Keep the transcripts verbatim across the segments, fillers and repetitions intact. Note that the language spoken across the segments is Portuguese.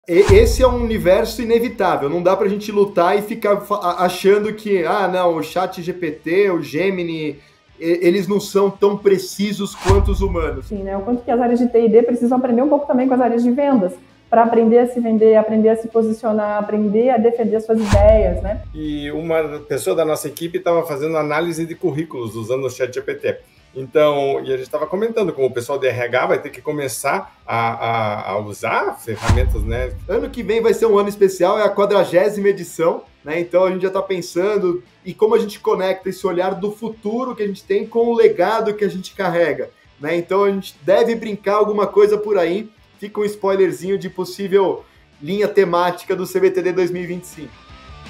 Esse é um universo inevitável, não dá pra gente lutar e ficar achando que, ah, não, o chat G P T, o Gemini, eles não são tão precisos quanto os humanos. Sim, né? O quanto que as áreas de T e D precisam aprender um pouco também com as áreas de vendas, para aprender a se vender, aprender a se posicionar, aprender a defender suas ideias, né? E uma pessoa da nossa equipe estava fazendo análise de currículos usando o chat G P T. Então, e a gente estava comentando como o pessoal de R H vai ter que começar a, a, a usar ferramentas, né? Ano que vem vai ser um ano especial, é a quadragésima edição, né? Então a gente já está pensando e como a gente conecta esse olhar do futuro que a gente tem com o legado que a gente carrega, né? Então a gente deve brincar alguma coisa por aí. Fica um spoilerzinho de possível linha temática do C B T D dois mil e vinte e cinco.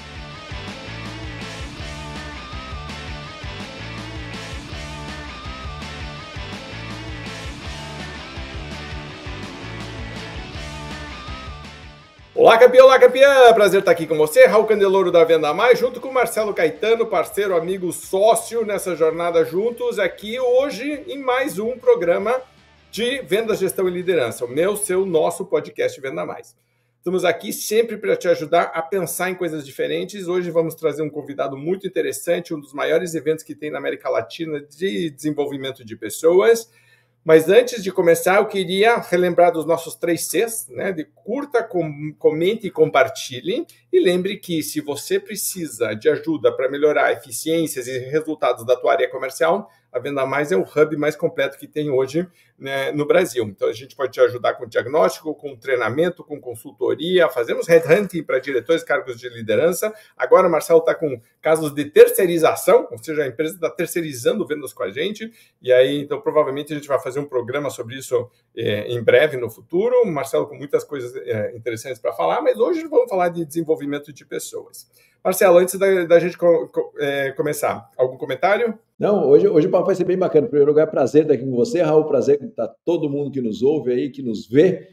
Olá, campeão, olá, campeã! Prazer estar aqui com você, Raul Candeloro da Venda Mais, junto com o Marcelo Caetano, parceiro, amigo, sócio nessa jornada juntos, aqui hoje em mais um programa de Vendas, Gestão e Liderança, o meu, seu, nosso podcast Venda Mais. Estamos aqui sempre para te ajudar a pensar em coisas diferentes. Hoje vamos trazer um convidado muito interessante, um dos maiores eventos que tem na América Latina de desenvolvimento de pessoas. Mas antes de começar, eu queria relembrar dos nossos três Cs, né? De curta, com, comente e compartilhe. E lembre que se você precisa de ajuda para melhorar eficiências e resultados da tua área comercial, a Venda Mais é o hub mais completo que tem hoje, né, no Brasil. Então, a gente pode te ajudar com diagnóstico, com treinamento, com consultoria. Fazemos headhunting para diretores, cargos de liderança. Agora, o Marcelo está com casos de terceirização, ou seja, a empresa está terceirizando vendas com a gente. E aí, então, provavelmente a gente vai fazer um programa sobre isso é, em breve, no futuro. O Marcelo com muitas coisas é, interessantes para falar, mas hoje vamos falar de desenvolvimento de pessoas. Marcelo, antes da, da gente co- co- é, começar, algum comentário? Não, hoje, hoje o papo vai ser bem bacana. Em primeiro lugar, prazer estar aqui com você, Raul, prazer que está todo mundo que nos ouve aí, que nos vê.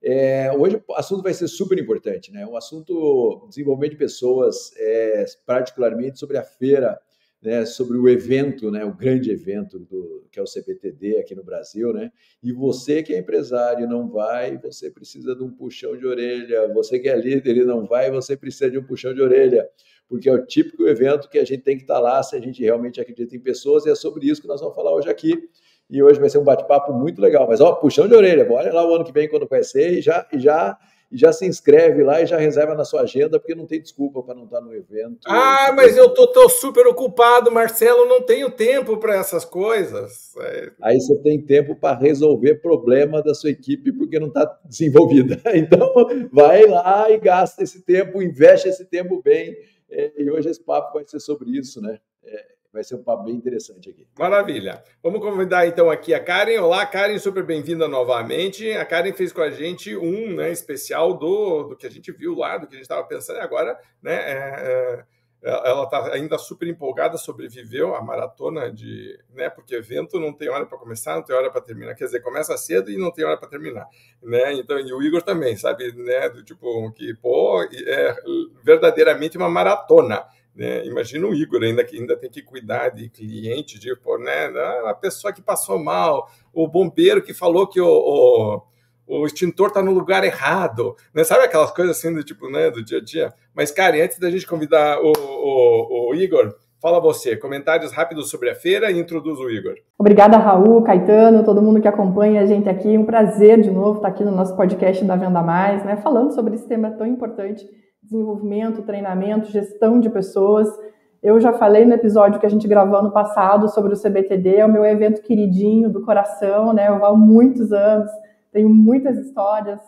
É, hoje o assunto vai ser super importante, né? Um assunto desenvolvimento de pessoas, é, particularmente sobre a feira, né? Sobre o evento, né? O grande evento do, que é o C B T D aqui no Brasil, né? E você que é empresário e não vai, você precisa de um puxão de orelha. Você que é líder e não vai, você precisa de um puxão de orelha, porque é o típico evento que a gente tem que estar lá se a gente realmente acredita em pessoas, e é sobre isso que nós vamos falar hoje aqui. E hoje vai ser um bate-papo muito legal. Mas, ó, puxão de orelha, olha lá o ano que vem quando vai ser e já, e já, e já se inscreve lá e já reserva na sua agenda, porque não tem desculpa para não estar no evento. Ah, mas eu tô, tô super ocupado, Marcelo, não tenho tempo para essas coisas. É... Aí você tem tempo para resolver problema da sua equipe porque não está desenvolvida. Então, vai lá e gasta esse tempo, investe esse tempo bem. É, e hoje esse papo vai ser sobre isso, né? É, vai ser um papo bem interessante aqui. Maravilha. Vamos convidar então aqui a Karen. Olá, Karen, super bem-vinda novamente. A Karen fez com a gente um, né, especial do, do que a gente viu lá, do que a gente estava pensando agora, né? É, é, ela está ainda super empolgada, sobreviveu a maratona de, né? Porque evento não tem hora para começar, não tem hora para terminar. Quer dizer, começa cedo e não tem hora para terminar, né? Então, e o Igor também, sabe, né? Do tipo que pô, é verdadeiramente uma maratona. Né? Imagina o Igor ainda que ainda tem que cuidar de cliente, de, pô, né? A pessoa que passou mal, o bombeiro que falou que o, o, o extintor está no lugar errado, né? Sabe aquelas coisas assim do tipo, né, do dia a dia? Mas, cara, antes da gente convidar o, o, o Igor, fala você, comentários rápidos sobre a feira e introduz o Igor. Obrigada, Raul, Caetano, todo mundo que acompanha a gente aqui. Um prazer de novo estar aqui no nosso podcast da Venda Mais, né? Falando sobre esse tema tão importante. Desenvolvimento, treinamento, gestão de pessoas. Eu já falei no episódio que a gente gravou ano passado sobre o C B T D, é o meu evento queridinho do coração, né? Eu vou há muitos anos, tenho muitas histórias,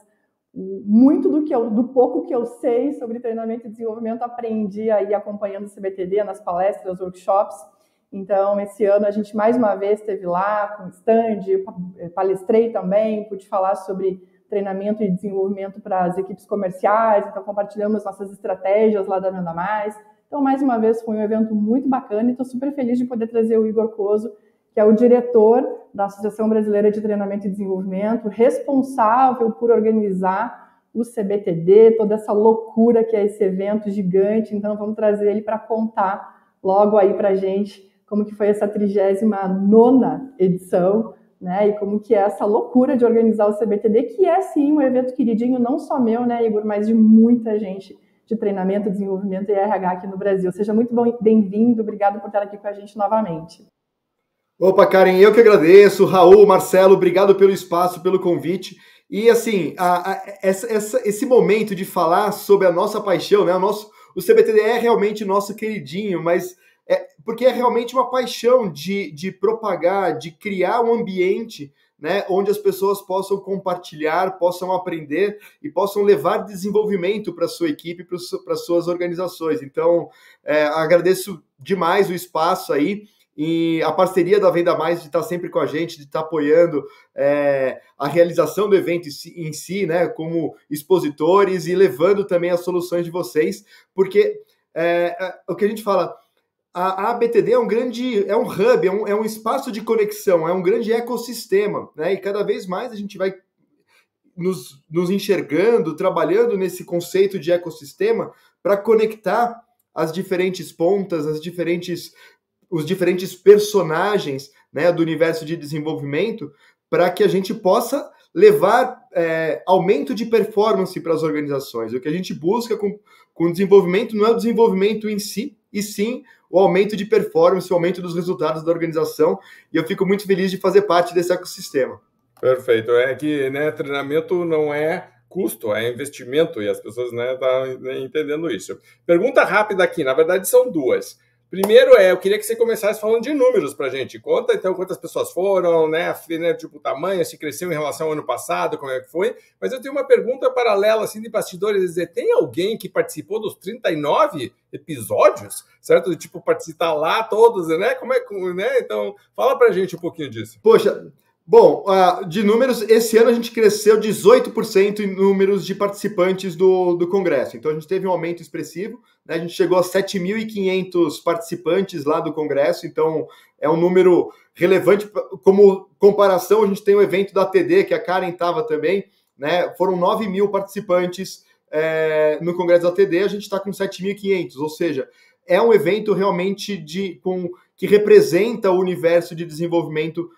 muito do, que eu, do pouco que eu sei sobre treinamento e desenvolvimento aprendi aí acompanhando o C B T D nas palestras, workshops. Então, esse ano a gente mais uma vez esteve lá com stand, palestrei também, pude falar sobre treinamento e desenvolvimento para as equipes comerciais, então compartilhamos nossas estratégias lá da Venda Mais. Então, mais uma vez, foi um evento muito bacana e estou super feliz de poder trazer o Igor Coso, que é o diretor da Associação Brasileira de Treinamento e Desenvolvimento, responsável por organizar o C B T D, toda essa loucura que é esse evento gigante. Então, vamos trazer ele para contar logo aí para a gente como que foi essa trigésima nona edição né? E como que é essa loucura de organizar o C B T D, que é sim um evento queridinho, não só meu, né, Igor, mas de muita gente de treinamento, desenvolvimento e R H aqui no Brasil. Seja muito bem-vindo, obrigado por estar aqui com a gente novamente. Opa, Karen, eu que agradeço. Raul, Marcelo, obrigado pelo espaço, pelo convite. E assim, a, a, essa, essa, esse momento de falar sobre a nossa paixão, né? O, nosso, o C B T D é realmente nosso queridinho, mas é, porque é realmente uma paixão de, de propagar, de criar um ambiente, né, onde as pessoas possam compartilhar, possam aprender e possam levar desenvolvimento para a sua equipe, para as suas organizações. Então, é, agradeço demais o espaço aí e a parceria da Venda Mais de estar sempre com a gente, de estar apoiando é, a realização do evento em si, em si, né, como expositores e levando também as soluções de vocês, porque é, é, o que a gente fala... A A B T D é um grande, é um hub, é um, é um espaço de conexão, é um grande ecossistema, né? E cada vez mais a gente vai nos, nos enxergando, trabalhando nesse conceito de ecossistema para conectar as diferentes pontas, as diferentes, os diferentes personagens, né, do universo de desenvolvimento, para que a gente possa levar é, aumento de performance para as organizações. O que a gente busca com, com o desenvolvimento não é o desenvolvimento em si, e sim o aumento de performance, o aumento dos resultados da organização, e eu fico muito feliz de fazer parte desse ecossistema. Perfeito. É que, né, treinamento não é custo, é investimento, e as pessoas, né, estão entendendo isso. Pergunta rápida aqui, na verdade são duas. Primeiro é, eu queria que você começasse falando de números para a gente. Conta, então, quantas pessoas foram, né, tipo, o tamanho, se cresceu em relação ao ano passado, como é que foi. Mas eu tenho uma pergunta paralela, assim, de bastidores. Dizer, tem alguém que participou dos trinta e nove episódios, certo? Tipo, participar lá todos, né? Como é que, né? Então, fala para a gente um pouquinho disso. Poxa... Bom, de números, esse ano a gente cresceu dezoito por cento em números de participantes do, do Congresso. Então, a gente teve um aumento expressivo, né? A gente chegou a sete mil e quinhentos participantes lá do Congresso, então é um número relevante. Como comparação, a gente tem o evento da T D, que a Karen estava também, né? Foram nove mil participantes é, no Congresso da T D, a gente está com sete mil e quinhentos, ou seja, é um evento realmente de, com, que representa o universo de desenvolvimento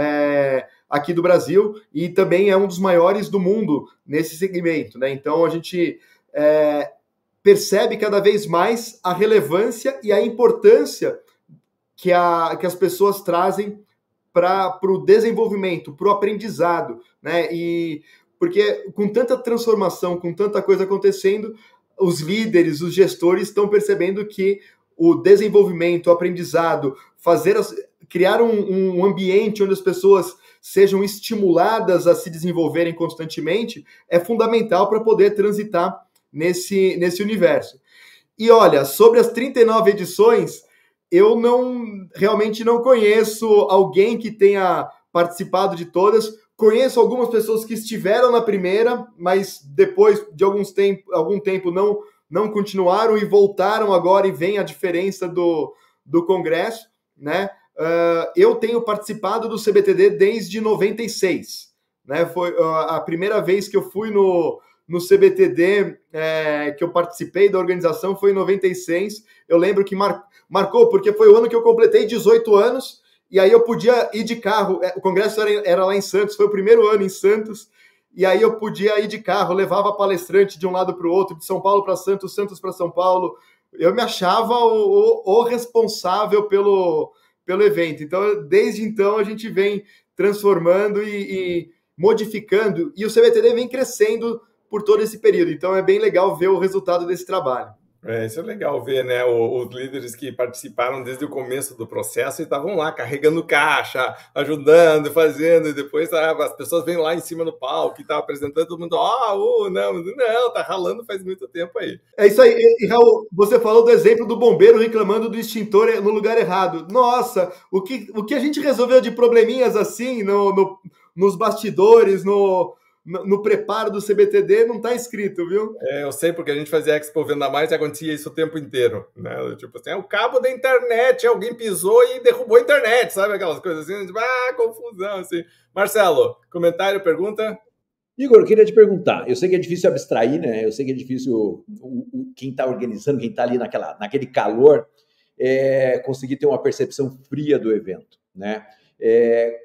É, aqui do Brasil, e também é um dos maiores do mundo nesse segmento, né? Então a gente é, percebe cada vez mais a relevância e a importância que, a, que as pessoas trazem para o desenvolvimento, para o aprendizado, né? E porque com tanta transformação, com tanta coisa acontecendo, os líderes, os gestores estão percebendo que o desenvolvimento, o aprendizado, fazer as criar um, um ambiente onde as pessoas sejam estimuladas a se desenvolverem constantemente é fundamental para poder transitar nesse, nesse universo. E olha, sobre as trinta e nove edições, eu não realmente não conheço alguém que tenha participado de todas. Conheço algumas pessoas que estiveram na primeira, mas depois de alguns tempo, algum tempo não, não continuaram e voltaram agora, e vem a diferença do, do Congresso, né? Uh, eu tenho participado do C B T D desde noventa e seis, né? Foi uh, a primeira vez que eu fui no, no C B T D, é, que eu participei da organização, foi em noventa e seis. Eu lembro que mar, marcou, porque foi o ano que eu completei dezoito anos, e aí eu podia ir de carro. O congresso era, era lá em Santos, foi o primeiro ano em Santos, e aí eu podia ir de carro, levava palestrante de um lado para o outro, de São Paulo para Santos, Santos para São Paulo. Eu me achava o, o, o responsável pelo... pelo evento. Então, desde então, a gente vem transformando e, e modificando, e o C B T D vem crescendo por todo esse período. Então, é bem legal ver o resultado desse trabalho. É, isso é legal ver, né? Os líderes que participaram desde o começo do processo e estavam lá carregando caixa, ajudando, fazendo, e depois ah, as pessoas vêm lá em cima no palco e tá apresentando, todo mundo, ah, oh, não, não, tá ralando faz muito tempo aí. É isso aí. E, Raul, você falou do exemplo do bombeiro reclamando do extintor no lugar errado. Nossa, o que, o que a gente resolveu de probleminhas assim no, no, nos bastidores, no... No, no preparo do C B T D não está escrito, viu? É, eu sei, porque a gente fazia Expo Venda Mais e acontecia isso o tempo inteiro, né? Tipo assim, é o cabo da internet, alguém pisou e derrubou a internet, sabe? Aquelas coisas assim, tipo, ah, confusão, assim. Marcelo, comentário, pergunta? Igor, eu queria te perguntar, eu sei que é difícil abstrair, né? Eu sei que é difícil o, o, quem está organizando, quem está ali naquela, naquele calor, é, conseguir ter uma percepção fria do evento, né? É,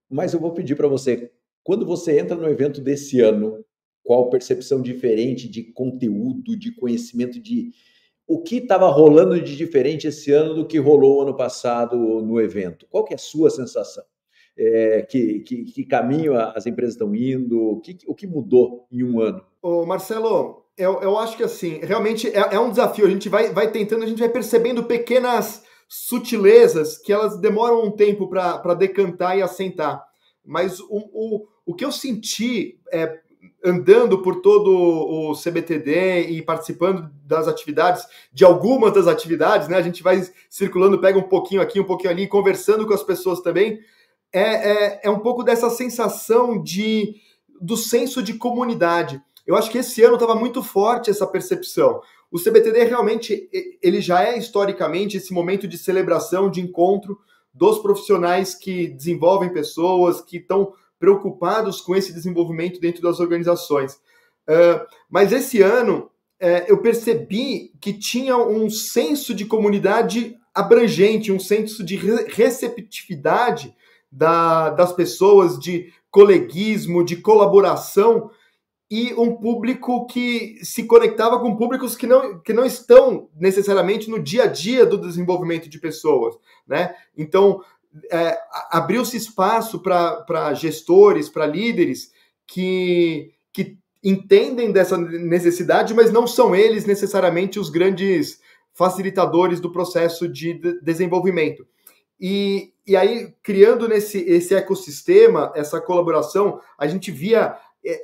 Mas eu vou pedir para você, quando você entra no evento desse ano, qual percepção diferente de conteúdo, de conhecimento, de o que estava rolando de diferente esse ano do que rolou ano passado no evento? Qual que é a sua sensação? É, que, que, que caminho as empresas estão indo? O que, o que mudou em um ano? Ô, Marcelo, eu, eu acho que assim, realmente é, é um desafio. A gente vai, vai tentando, a gente vai percebendo pequenas sutilezas que elas demoram um tempo para decantar e assentar. Mas o, o, o que eu senti é, andando por todo o C B T D e participando das atividades, de algumas das atividades, né? A gente vai circulando, pega um pouquinho aqui, um pouquinho ali, conversando com as pessoas também. É, é, é um pouco dessa sensação de, do senso de comunidade. Eu acho que esse ano estava muito forte essa percepção. O C B T D realmente, ele já é historicamente esse momento de celebração, de encontro dos profissionais que desenvolvem pessoas, que estão preocupados com esse desenvolvimento dentro das organizações. Uh, mas esse ano, uh, eu percebi que tinha um senso de comunidade abrangente, um senso de re- receptividade da, das pessoas, de coleguismo, de colaboração, e um público que se conectava com públicos que não, que não estão necessariamente no dia a dia do desenvolvimento de pessoas, né? Então, é, abriu-se espaço para gestores, para líderes que, que entendem dessa necessidade, mas não são eles necessariamente os grandes facilitadores do processo de desenvolvimento. E, e aí, criando nesse esse ecossistema, essa colaboração, a gente via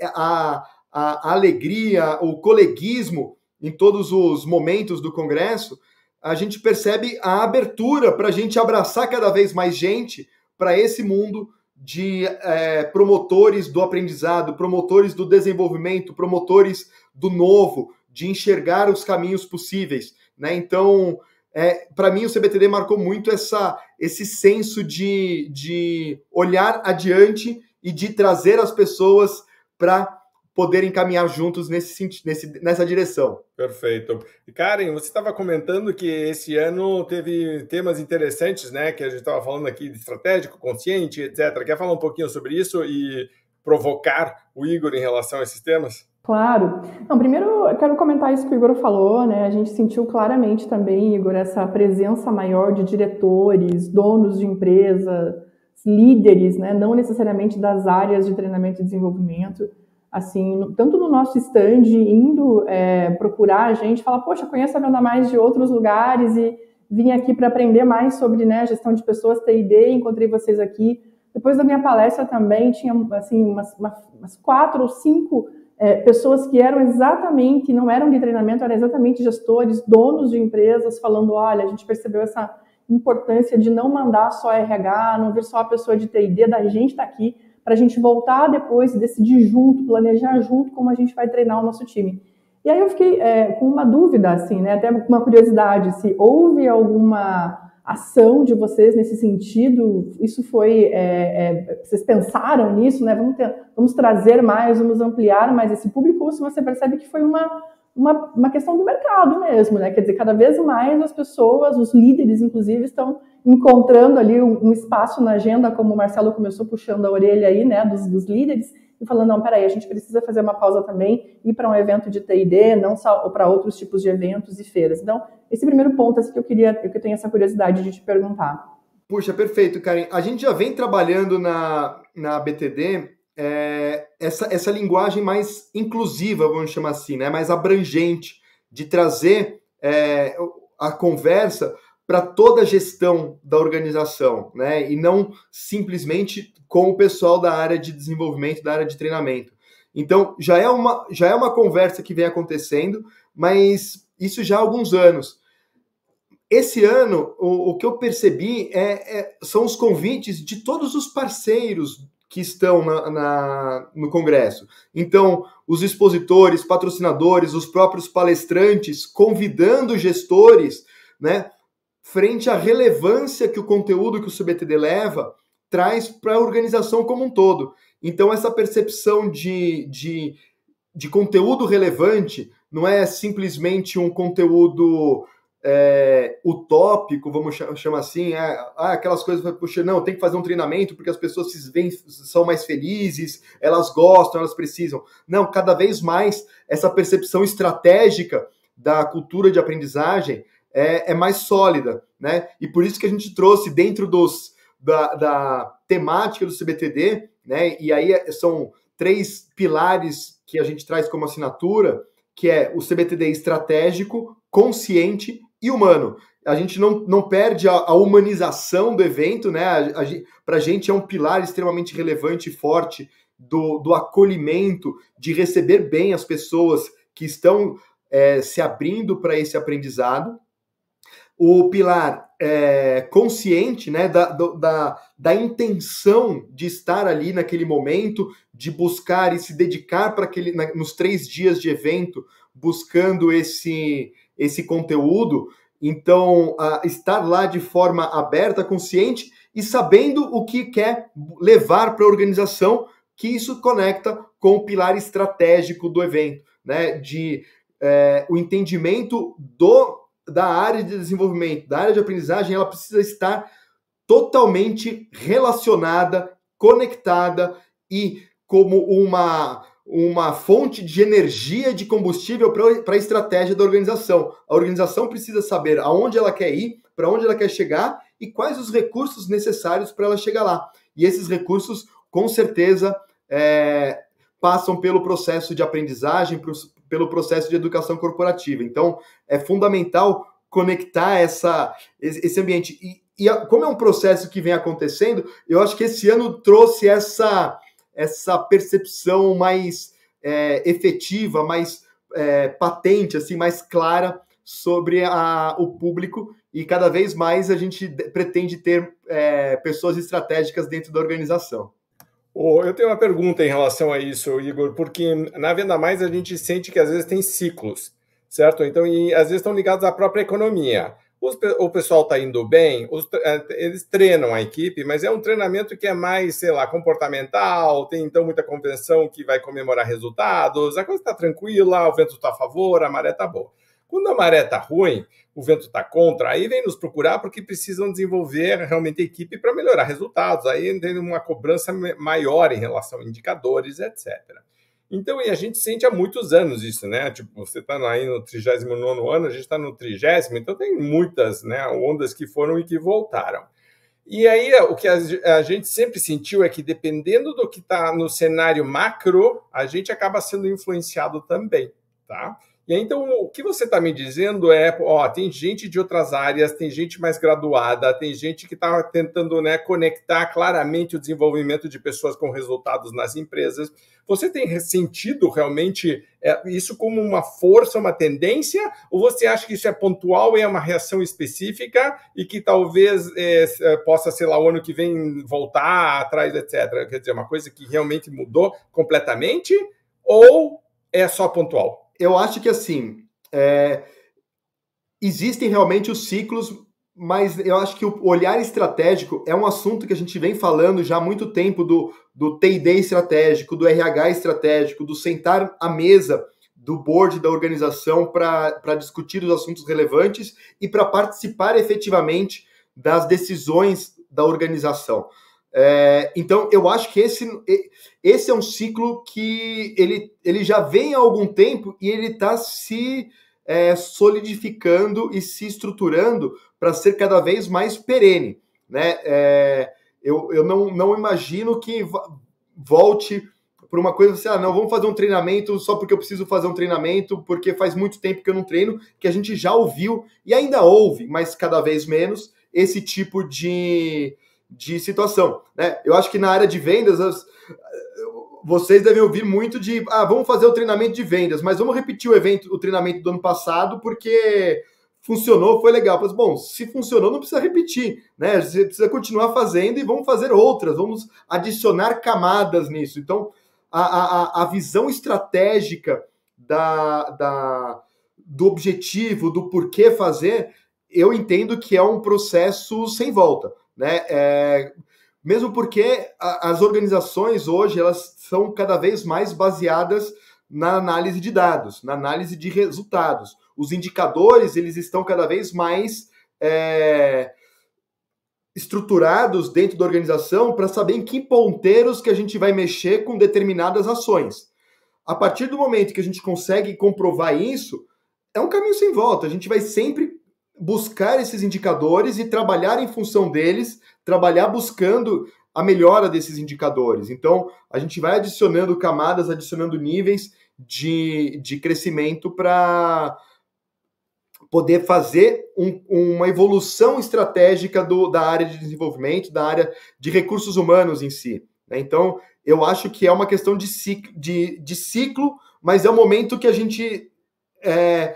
a, a, a alegria, o coleguismo em todos os momentos do Congresso. A gente percebe a abertura para a gente abraçar cada vez mais gente para esse mundo de é, promotores do aprendizado, promotores do desenvolvimento, promotores do novo, de enxergar os caminhos possíveis, né? Então, é, para mim, o C B T D marcou muito essa, esse senso de, de olhar adiante e de trazer as pessoas para poderem caminhar juntos nesse, nesse, nessa direção. Perfeito. E Karen, você estava comentando que esse ano teve temas interessantes, né? Que a gente estava falando aqui de estratégico, consciente, etcétera. Quer falar um pouquinho sobre isso e provocar o Igor em relação a esses temas? Claro. Não, primeiro, eu quero comentar isso que o Igor falou, né? A gente sentiu claramente também, Igor, essa presença maior de diretores, donos de empresas, líderes, né? Não necessariamente das áreas de treinamento e desenvolvimento, assim, no, tanto no nosso stand, indo é, procurar a gente, falar, poxa, conheço a Venda Mais de outros lugares e vim aqui para aprender mais sobre, né, gestão de pessoas, T I D, encontrei vocês aqui. Depois da minha palestra também tinha, assim, umas, umas quatro ou cinco é, pessoas que eram exatamente, não eram de treinamento, eram exatamente gestores, donos de empresas, falando, olha, a gente percebeu essa importância de não mandar só R H, não vir só a pessoa de T I D, da gente estar tá aqui, para a gente voltar depois e decidir junto, planejar junto como a gente vai treinar o nosso time. E aí eu fiquei é, com uma dúvida, assim, né, até uma curiosidade, se houve alguma ação de vocês nesse sentido, isso foi, é, é, vocês pensaram nisso, né, vamos, ter, vamos trazer mais, vamos ampliar mais esse público, ou se você percebe que foi uma, uma, uma questão do mercado mesmo, né, quer dizer, cada vez mais as pessoas, os líderes, inclusive, estão encontrando ali um, um espaço na agenda, como o Marcelo começou puxando a orelha aí, né, dos, dos líderes, e falando, não, peraí, a gente precisa fazer uma pausa também, ir para um evento de T I D, não só para outros tipos de eventos e feiras. Então, esse primeiro ponto assim, que eu queria, que eu tenho essa curiosidade de te perguntar. Puxa, perfeito, Karen. A gente já vem trabalhando na, na B T D é, essa, essa linguagem mais inclusiva, vamos chamar assim, né, mais abrangente, de trazer é, a conversa para toda a gestão da organização, né? E não simplesmente com o pessoal da área de desenvolvimento, da área de treinamento. Então, já é uma, já é uma conversa que vem acontecendo, mas isso já há alguns anos. Esse ano, o, o que eu percebi é, é, são os convites de todos os parceiros que estão na, na, no Congresso. Então, os expositores, patrocinadores, os próprios palestrantes, convidando gestores, né, frente à relevância que o conteúdo que o C B T D leva traz para a organização como um todo. Então, essa percepção de, de, de conteúdo relevante não é simplesmente um conteúdo é, utópico, vamos chamar assim, é, ah, aquelas coisas, puxa, não, tem que fazer um treinamento porque as pessoas se veem, são mais felizes, elas gostam, elas precisam. Não, cada vez mais essa percepção estratégica da cultura de aprendizagem é, é mais sólida, né? E por isso que a gente trouxe dentro dos, da, da temática do C B T D, né? E aí são três pilares que a gente traz como assinatura, que é o C B T D estratégico, consciente e humano. A gente não, não perde a, a humanização do evento, né? Para a gente é um pilar extremamente relevante e forte do, do acolhimento, de receber bem as pessoas que estão é, se abrindo para esse aprendizado. O pilar é, consciente, né, da, da, da intenção de estar ali naquele momento, de buscar e se dedicar para aquele, na, nos três dias de evento, buscando esse, esse conteúdo. Então, a, estar lá de forma aberta, consciente e sabendo o que quer levar para a organização, que isso conecta com o pilar estratégico do evento, né, de é, o entendimento do da área de desenvolvimento, da área de aprendizagem, ela precisa estar totalmente relacionada, conectada e como uma, uma fonte de energia, de combustível para a estratégia da organização. A organização precisa saber aonde ela quer ir, para onde ela quer chegar e quais os recursos necessários para ela chegar lá. E esses recursos, com certeza, é, passam pelo processo de aprendizagem, pelo processo de educação corporativa. Então, é fundamental conectar essa, esse ambiente. E, e como é um processo que vem acontecendo, eu acho que esse ano trouxe essa, essa percepção mais é, efetiva, mais é, patente, assim, mais clara sobre a, o público, e cada vez mais a gente pretende ter é, pessoas estratégicas dentro da organização. Oh, eu tenho uma pergunta em relação a isso, Igor, porque na Venda Mais a gente sente que às vezes tem ciclos, certo? Então, e às vezes estão ligados à própria economia. Os, o pessoal está indo bem, os, eles treinam a equipe, mas é um treinamento que é mais, sei lá, comportamental, tem então muita convenção que vai comemorar resultados, a coisa está tranquila, o vento está a favor, a maré está boa. Quando a maré está ruim, o vento está contra, aí vem nos procurar porque precisam desenvolver realmente a equipe para melhorar resultados, aí tem uma cobrança maior em relação a indicadores, etcétera. Então, e a gente sente há muitos anos isso, né? Tipo, você está aí no trigésimo nono ano, a gente está no trigésimo, então tem muitas, né, ondas que foram e que voltaram. E aí, o que a gente sempre sentiu é que, dependendo do que está no cenário macro, a gente acaba sendo influenciado também, tá? E aí, então, o que você está me dizendo é, ó, tem gente de outras áreas, tem gente mais graduada, tem gente que está tentando, né, conectar claramente o desenvolvimento de pessoas com resultados nas empresas. Você tem sentido realmente é, isso como uma força, uma tendência, ou você acha que isso é pontual e é uma reação específica e que talvez é, possa, sei lá, o ano que vem voltar atrás, etcétera? Quer dizer, uma coisa que realmente mudou completamente ou é só pontual? Eu acho que, assim, é, existem realmente os ciclos, mas eu acho que o olhar estratégico é um assunto que a gente vem falando já há muito tempo do, do T e D estratégico, do R H estratégico, do sentar à mesa do board da organização para discutir os assuntos relevantes e para participar efetivamente das decisões da organização. É, então, eu acho que esse, esse é um ciclo que ele, ele já vem há algum tempo e ele está se é, solidificando e se estruturando para ser cada vez mais perene, né? É, eu eu não, não imagino que volte para uma coisa assim, ah, não, vamos fazer um treinamento só porque eu preciso fazer um treinamento, porque faz muito tempo que eu não treino, que a gente já ouviu e ainda ouve, mas cada vez menos, esse tipo de... de situação, né? Eu acho que na área de vendas, as, vocês devem ouvir muito de, ah, vamos fazer o treinamento de vendas, mas vamos repetir o evento, o treinamento do ano passado, porque funcionou, foi legal. Mas, bom, se funcionou, não precisa repetir, né? Você precisa continuar fazendo e vamos fazer outras, vamos adicionar camadas nisso. Então, a, a, a visão estratégica da, da, do objetivo, do porquê fazer, eu entendo que é um processo sem volta. Né? É, mesmo porque a, as organizações hoje elas são cada vez mais baseadas na análise de dados, na análise de resultados. Os indicadores, eles estão cada vez mais é, estruturados dentro da organização para saber em que ponteiros que a gente vai mexer com determinadas ações. A partir do momento que a gente consegue comprovar isso, é um caminho sem volta. A gente vai sempre buscar esses indicadores e trabalhar em função deles, trabalhar buscando a melhora desses indicadores. Então, a gente vai adicionando camadas, adicionando níveis de, de crescimento para poder fazer um, uma evolução estratégica do, da área de desenvolvimento, da área de recursos humanos em si. Né? Então, eu acho que é uma questão de ciclo, de, de ciclo, mas é um momento que a gente... É,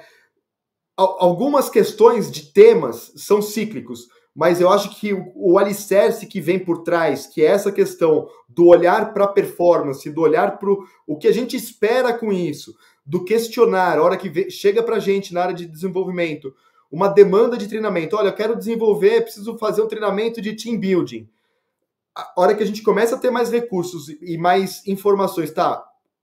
algumas questões de temas são cíclicos, mas eu acho que o, o alicerce que vem por trás, que é essa questão do olhar para a performance, do olhar para o que a gente espera com isso, do questionar, a hora que vê, chega para a gente na área de desenvolvimento, uma demanda de treinamento. Olha, eu quero desenvolver, preciso fazer um treinamento de team building. A hora que a gente começa a ter mais recursos e mais informações, tá?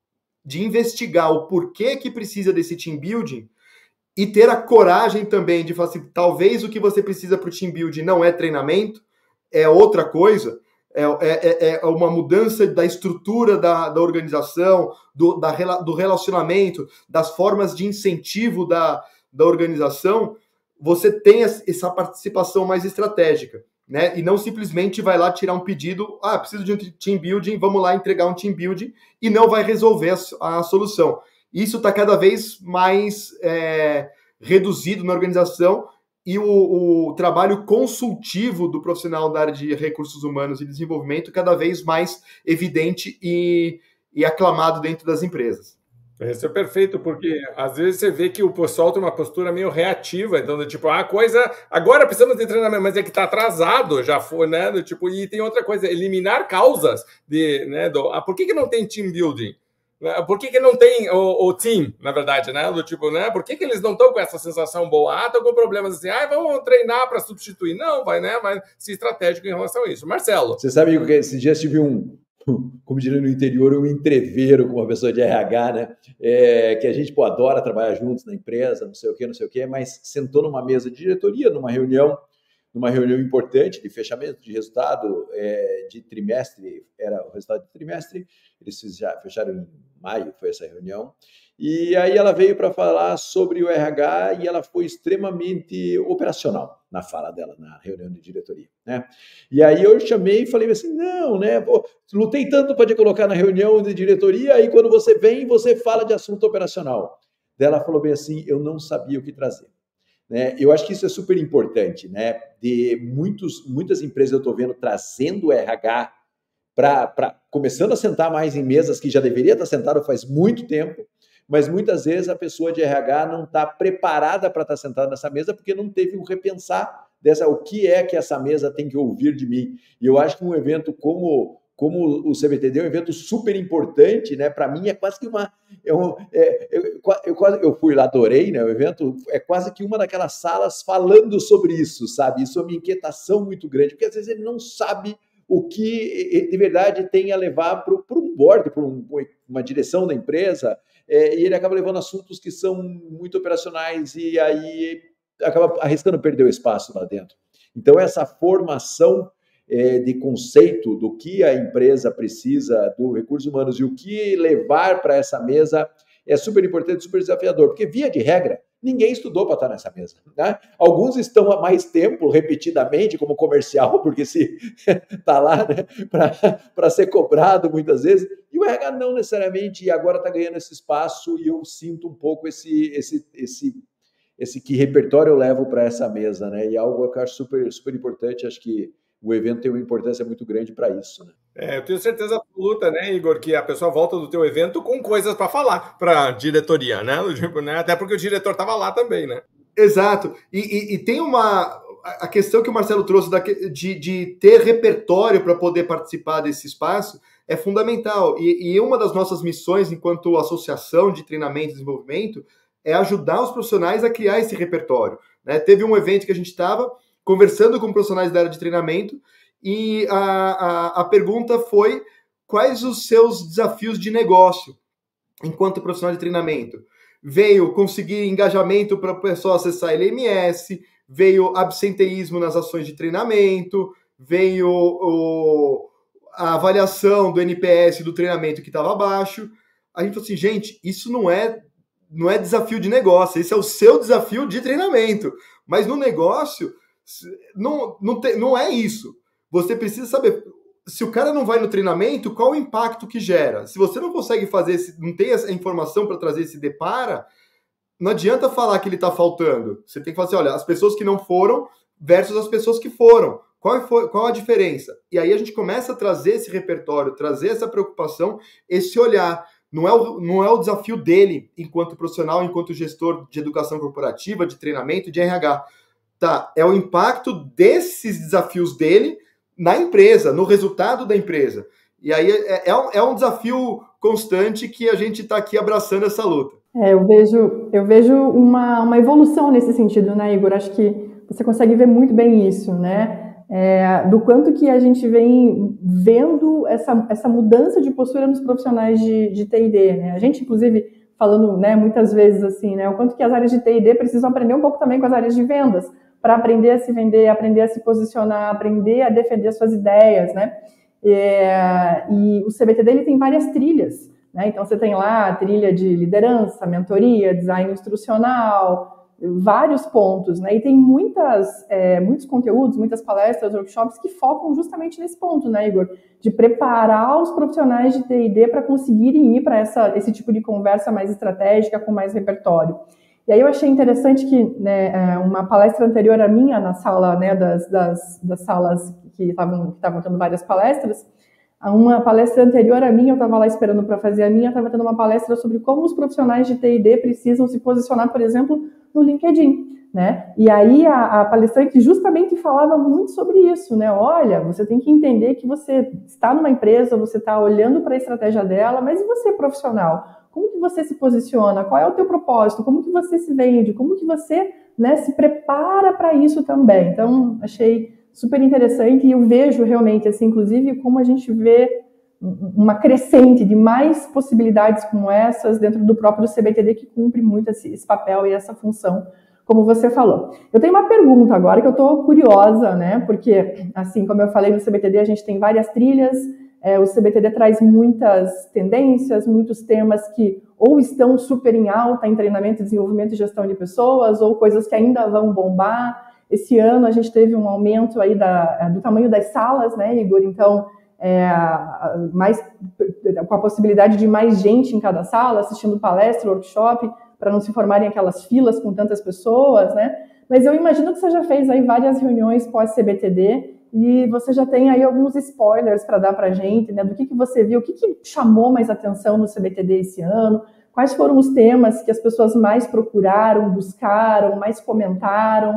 De investigar o porquê que precisa desse team building, e ter a coragem também de falar assim, talvez o que você precisa para o team building não é treinamento, é outra coisa, é, é, é uma mudança da estrutura da, da organização, do, da, do relacionamento, das formas de incentivo da, da organização, você tem essa participação mais estratégica, né? E não simplesmente vai lá tirar um pedido, ah, preciso de um team building, vamos lá entregar um team building, e não vai resolver a, a solução. Isso está cada vez mais é, reduzido na organização e o, o trabalho consultivo do profissional da área de recursos humanos e desenvolvimento cada vez mais evidente e, e aclamado dentro das empresas. Isso é perfeito, porque às vezes você vê que o pessoal tem uma postura meio reativa, então, do tipo, a coisa, agora precisamos de treinamento, mas é que está atrasado, já foi, né? Do tipo, e tem outra coisa, eliminar causas de, né? Do, ah, por que, que não tem team building? Por que, que não tem o, o team, na verdade, né? Do tipo, né? Por que, que eles não estão com essa sensação boa? Ah, estão com problemas assim, ah, vamos treinar para substituir. Não, vai, né? Vai ser estratégico em relação a isso. Marcelo. Você sabe que esses dias tive um, como diria no interior, um entreveiro com uma pessoa de R H, né? É, que a gente, pô, adora trabalhar juntos na empresa, não sei o quê, não sei o quê, mas sentou numa mesa de diretoria, numa reunião, numa reunião importante de fechamento de resultado é, de trimestre, era o resultado de trimestre, eles já fecharam em maio, foi essa reunião, e aí ela veio para falar sobre o R H e ela foi extremamente operacional na fala dela, na reunião de diretoria, né? E aí eu chamei e falei assim, não, né, pô, lutei tanto para te colocar na reunião de diretoria, aí quando você vem, você fala de assunto operacional. Daí ela falou bem assim, eu não sabia o que trazer. Né? Eu acho que isso é super importante, né? De muitos, muitas empresas eu estou vendo trazendo o R H para começando a sentar mais em mesas que já deveria estar sentado faz muito tempo, mas muitas vezes a pessoa de R H não está preparada para estar sentada nessa mesa porque não teve um repensar dessa, o que é que essa mesa tem que ouvir de mim. E eu acho que um evento como como o C B T D é um evento super importante, né? Para mim é quase que uma... Eu, é, eu, eu, eu fui lá, adorei, né? O evento é quase que uma daquelas salas falando sobre isso, sabe? Isso é uma inquietação muito grande, porque às vezes ele não sabe o que de verdade tem a levar para um board, para um, uma direção da empresa, é, e ele acaba levando assuntos que são muito operacionais e aí acaba arriscando perder o espaço lá dentro. Então, essa formação de conceito do que a empresa precisa do recursos humanos e o que levar para essa mesa é super importante, super desafiador, porque via de regra, ninguém estudou para estar nessa mesa, né? Alguns estão há mais tempo, repetidamente, como comercial, porque se está lá, né, para ser cobrado muitas vezes, e o R H não necessariamente, e agora está ganhando esse espaço, e eu sinto um pouco esse, esse, esse, esse que repertório eu levo para essa mesa, né? E é algo que eu acho super, super importante, acho que o evento tem uma importância muito grande para isso, né? É, eu tenho certeza absoluta, né, Igor, que a pessoa volta do teu evento com coisas para falar para a diretoria, né? né? Até porque o diretor estava lá também, né? Exato. E, e, e tem uma... A questão que o Marcelo trouxe da, de, de ter repertório para poder participar desse espaço é fundamental. E, e uma das nossas missões enquanto associação de treinamento e desenvolvimento é ajudar os profissionais a criar esse repertório, né? Teve um evento que a gente estava conversando com profissionais da área de treinamento, e a, a, a pergunta foi quais os seus desafios de negócio. enquanto profissional de treinamento? Veio conseguir engajamento para o pessoal acessar L M S, veio absenteísmo nas ações de treinamento, veio o, a avaliação do N P S do treinamento que estava abaixo. A gente falou assim, gente, isso não é, não é desafio de negócio, esse é o seu desafio de treinamento. Mas no negócio, não, não, tem, não é isso. Você precisa saber, se o cara não vai no treinamento, qual o impacto que gera? Se você não consegue fazer, esse, não tem essa informação para trazer esse depara, não adianta falar que ele está faltando. Você tem que falar assim, olha, as pessoas que não foram versus as pessoas que foram. Qual, foi, qual a diferença? E aí a gente começa a trazer esse repertório, trazer essa preocupação, esse olhar. Não é, o, não é o desafio dele, enquanto profissional, enquanto gestor de educação corporativa, de treinamento, de R H. Tá, é o impacto desses desafios dele na empresa, no resultado da empresa. E aí é, é, um, é um desafio constante que a gente está aqui abraçando essa luta. É, eu vejo, eu vejo uma, uma evolução nesse sentido, né, Igor? Acho que você consegue ver muito bem isso, né? É, do quanto que a gente vem vendo essa, essa mudança de postura nos profissionais de, de T e D, né? A gente, inclusive, falando, né, muitas vezes assim, né, o quanto que as áreas de T e D precisam aprender um pouco também com as áreas de vendas, para aprender a se vender, aprender a se posicionar, aprender a defender suas ideias, né? É, e o C B T D ele tem várias trilhas, né? Então você tem lá a trilha de liderança, mentoria, design instrucional, vários pontos, né? E tem muitas, é, muitos conteúdos, muitas palestras, workshops que focam justamente nesse ponto, né, Igor? De preparar os profissionais de T e D para conseguirem ir para essa esse tipo de conversa mais estratégica, com mais repertório. E aí eu achei interessante que, né, uma palestra anterior à minha, na sala, né, das, das, das salas que estavam que estavam tendo várias palestras, uma palestra anterior à minha, eu estava lá esperando para fazer a minha, estava tendo uma palestra sobre como os profissionais de T e D precisam se posicionar, por exemplo, no LinkedIn, né? E aí a, a palestrante justamente falava muito sobre isso, né? Olha, você tem que entender que você está numa empresa, você está olhando para a estratégia dela, mas e você, profissional? Como que você se posiciona? Qual é o teu propósito? Como que você se vende? Como que você, né, se prepara para isso também? Então, achei super interessante e eu vejo realmente, assim, inclusive, como a gente vê uma crescente de mais possibilidades como essas dentro do próprio C B T D, que cumpre muito esse, esse papel e essa função, como você falou. Eu tenho uma pergunta agora que eu estou curiosa, né? Porque, assim, como eu falei, no C B T D a gente tem várias trilhas, é, o C B T D traz muitas tendências, muitos temas que ou estão super em alta em treinamento, desenvolvimento e gestão de pessoas, ou coisas que ainda vão bombar. Esse ano a gente teve um aumento aí da, do tamanho das salas, né, Igor? Então, é, mais, com a possibilidade de mais gente em cada sala, assistindo palestra, workshop, para não se formarem aquelas filas com tantas pessoas, né? Mas eu imagino que você já fez aí várias reuniões pós-C B T D e você já tem aí alguns spoilers para dar para a gente, né? Do que, que você viu, o que, que chamou mais atenção no C B T D esse ano, quais foram os temas que as pessoas mais procuraram, buscaram, mais comentaram?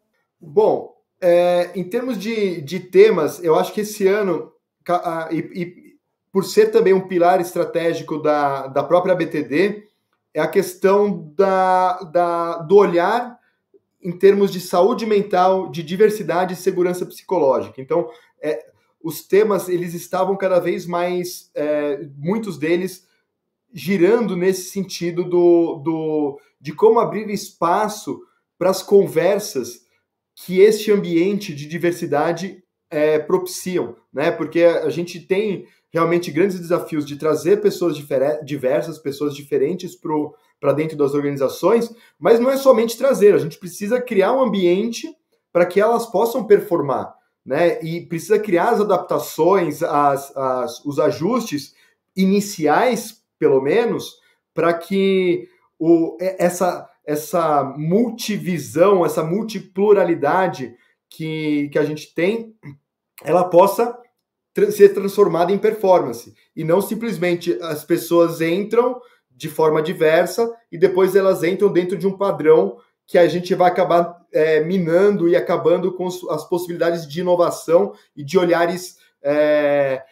Bom, é, em termos de, de temas, eu acho que esse ano, e, e por ser também um pilar estratégico da, da própria B T D, é a questão da, da, do olhar em termos de saúde mental, de diversidade e segurança psicológica. Então, é, os temas, eles estavam cada vez mais, é, muitos deles, girando nesse sentido do, do, de como abrir espaço para as conversas que este ambiente de diversidade é, propiciam, né? Porque a gente tem realmente grandes desafios de trazer pessoas diversas, pessoas diferentes para dentro das organizações, mas não é somente trazer, a gente precisa criar um ambiente para que elas possam performar, né? E precisa criar as adaptações, as, as, os ajustes iniciais, pelo menos, para que o, essa, essa multivisão, essa multipluralidade que, que a gente tem, ela possa ser transformada em performance, e não simplesmente as pessoas entram de forma diversa e depois elas entram dentro de um padrão que a gente vai acabar é, minando e acabando com as possibilidades de inovação e de olhares é,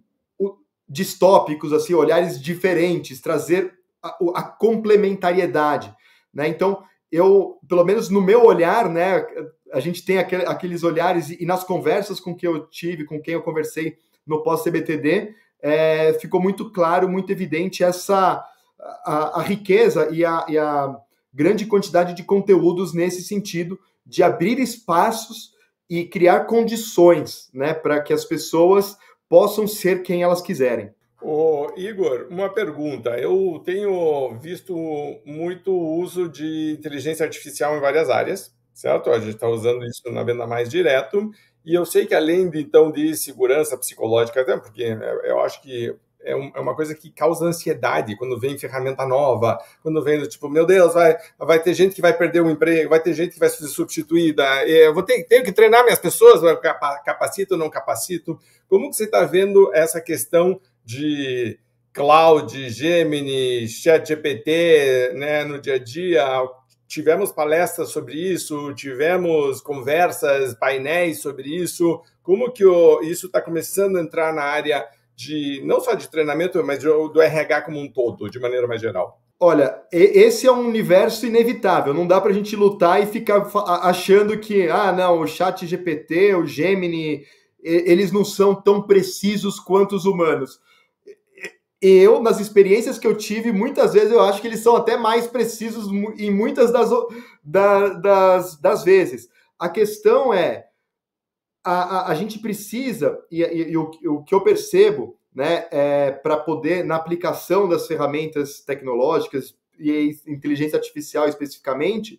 distópicos, assim, olhares diferentes, trazer a, a complementariedade, né? Então, eu, pelo menos no meu olhar, né, a gente tem aquele, aqueles olhares, e nas conversas com que eu tive, com quem eu conversei no pós-C B T D, é, ficou muito claro, muito evidente essa, a, a riqueza e a, e a grande quantidade de conteúdos nesse sentido de abrir espaços e criar condições, né, para que as pessoas possam ser quem elas quiserem. Ô, Igor, uma pergunta. Eu tenho visto muito uso de inteligência artificial em várias áreas, certo? A gente está usando isso na Venda Mais direto, e eu sei que além de, então, de segurança psicológica, até porque eu acho que é uma coisa que causa ansiedade quando vem ferramenta nova, quando vem do tipo, meu Deus, vai, vai ter gente que vai perder o emprego, vai ter gente que vai ser substituída, eu vou ter, tenho que treinar minhas pessoas, capacito ou não capacito. Como que você está vendo essa questão de cloud, Gemini, ChatGPT, né, no dia a dia? Tivemos palestras sobre isso, tivemos conversas, painéis sobre isso. Como que o, isso está começando a entrar na área de, não só de treinamento, mas do R H como um todo, de maneira mais geral? Olha, esse é um universo inevitável. Não dá para a gente lutar e ficar achando que, ah, não, o ChatGPT, o Gemini, eles não são tão precisos quanto os humanos. Eu, nas experiências que eu tive, muitas vezes eu acho que eles são até mais precisos em muitas das, das, das vezes. A questão é, a, a, a gente precisa, e, e, e o, o que eu percebo, né, é, para poder, na aplicação das ferramentas tecnológicas e inteligência artificial especificamente,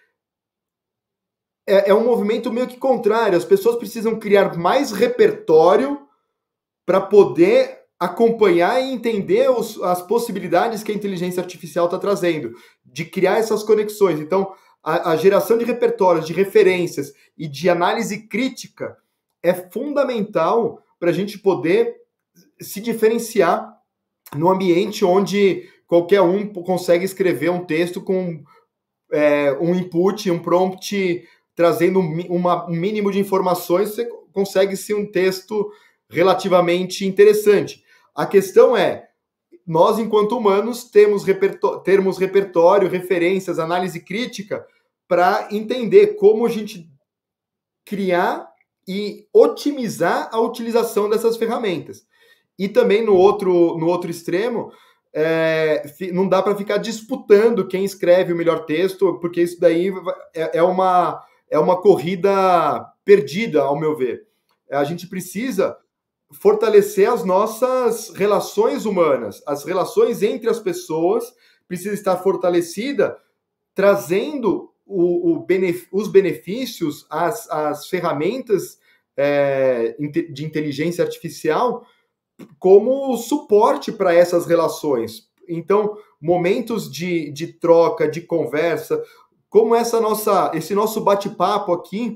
é, é um movimento meio que contrário. As pessoas precisam criar mais repertório para poder acompanhar e entender os, as possibilidades que a inteligência artificial está trazendo, de criar essas conexões. Então, a, a geração de repertórios, de referências e de análise crítica é fundamental para a gente poder se diferenciar no ambiente onde qualquer um consegue escrever um texto com é, um input, um prompt, trazendo uma, um mínimo de informações, você consegue ser um texto relativamente interessante. A questão é, nós, enquanto humanos, temos repertório, termos repertório, referências, análise crítica para entender como a gente criar e otimizar a utilização dessas ferramentas. E também no outro, no outro extremo, é, não dá para ficar disputando quem escreve o melhor texto, porque isso daí é, é, uma, é uma corrida perdida, ao meu ver. A gente precisa fortalecer as nossas relações humanas, as relações entre as pessoas precisa estar fortalecida, trazendo o, o benef- os benefícios, as, as ferramentas é, de inteligência artificial como suporte para essas relações. Então, momentos de, de troca, de conversa, como essa nossa, esse nosso bate-papo aqui,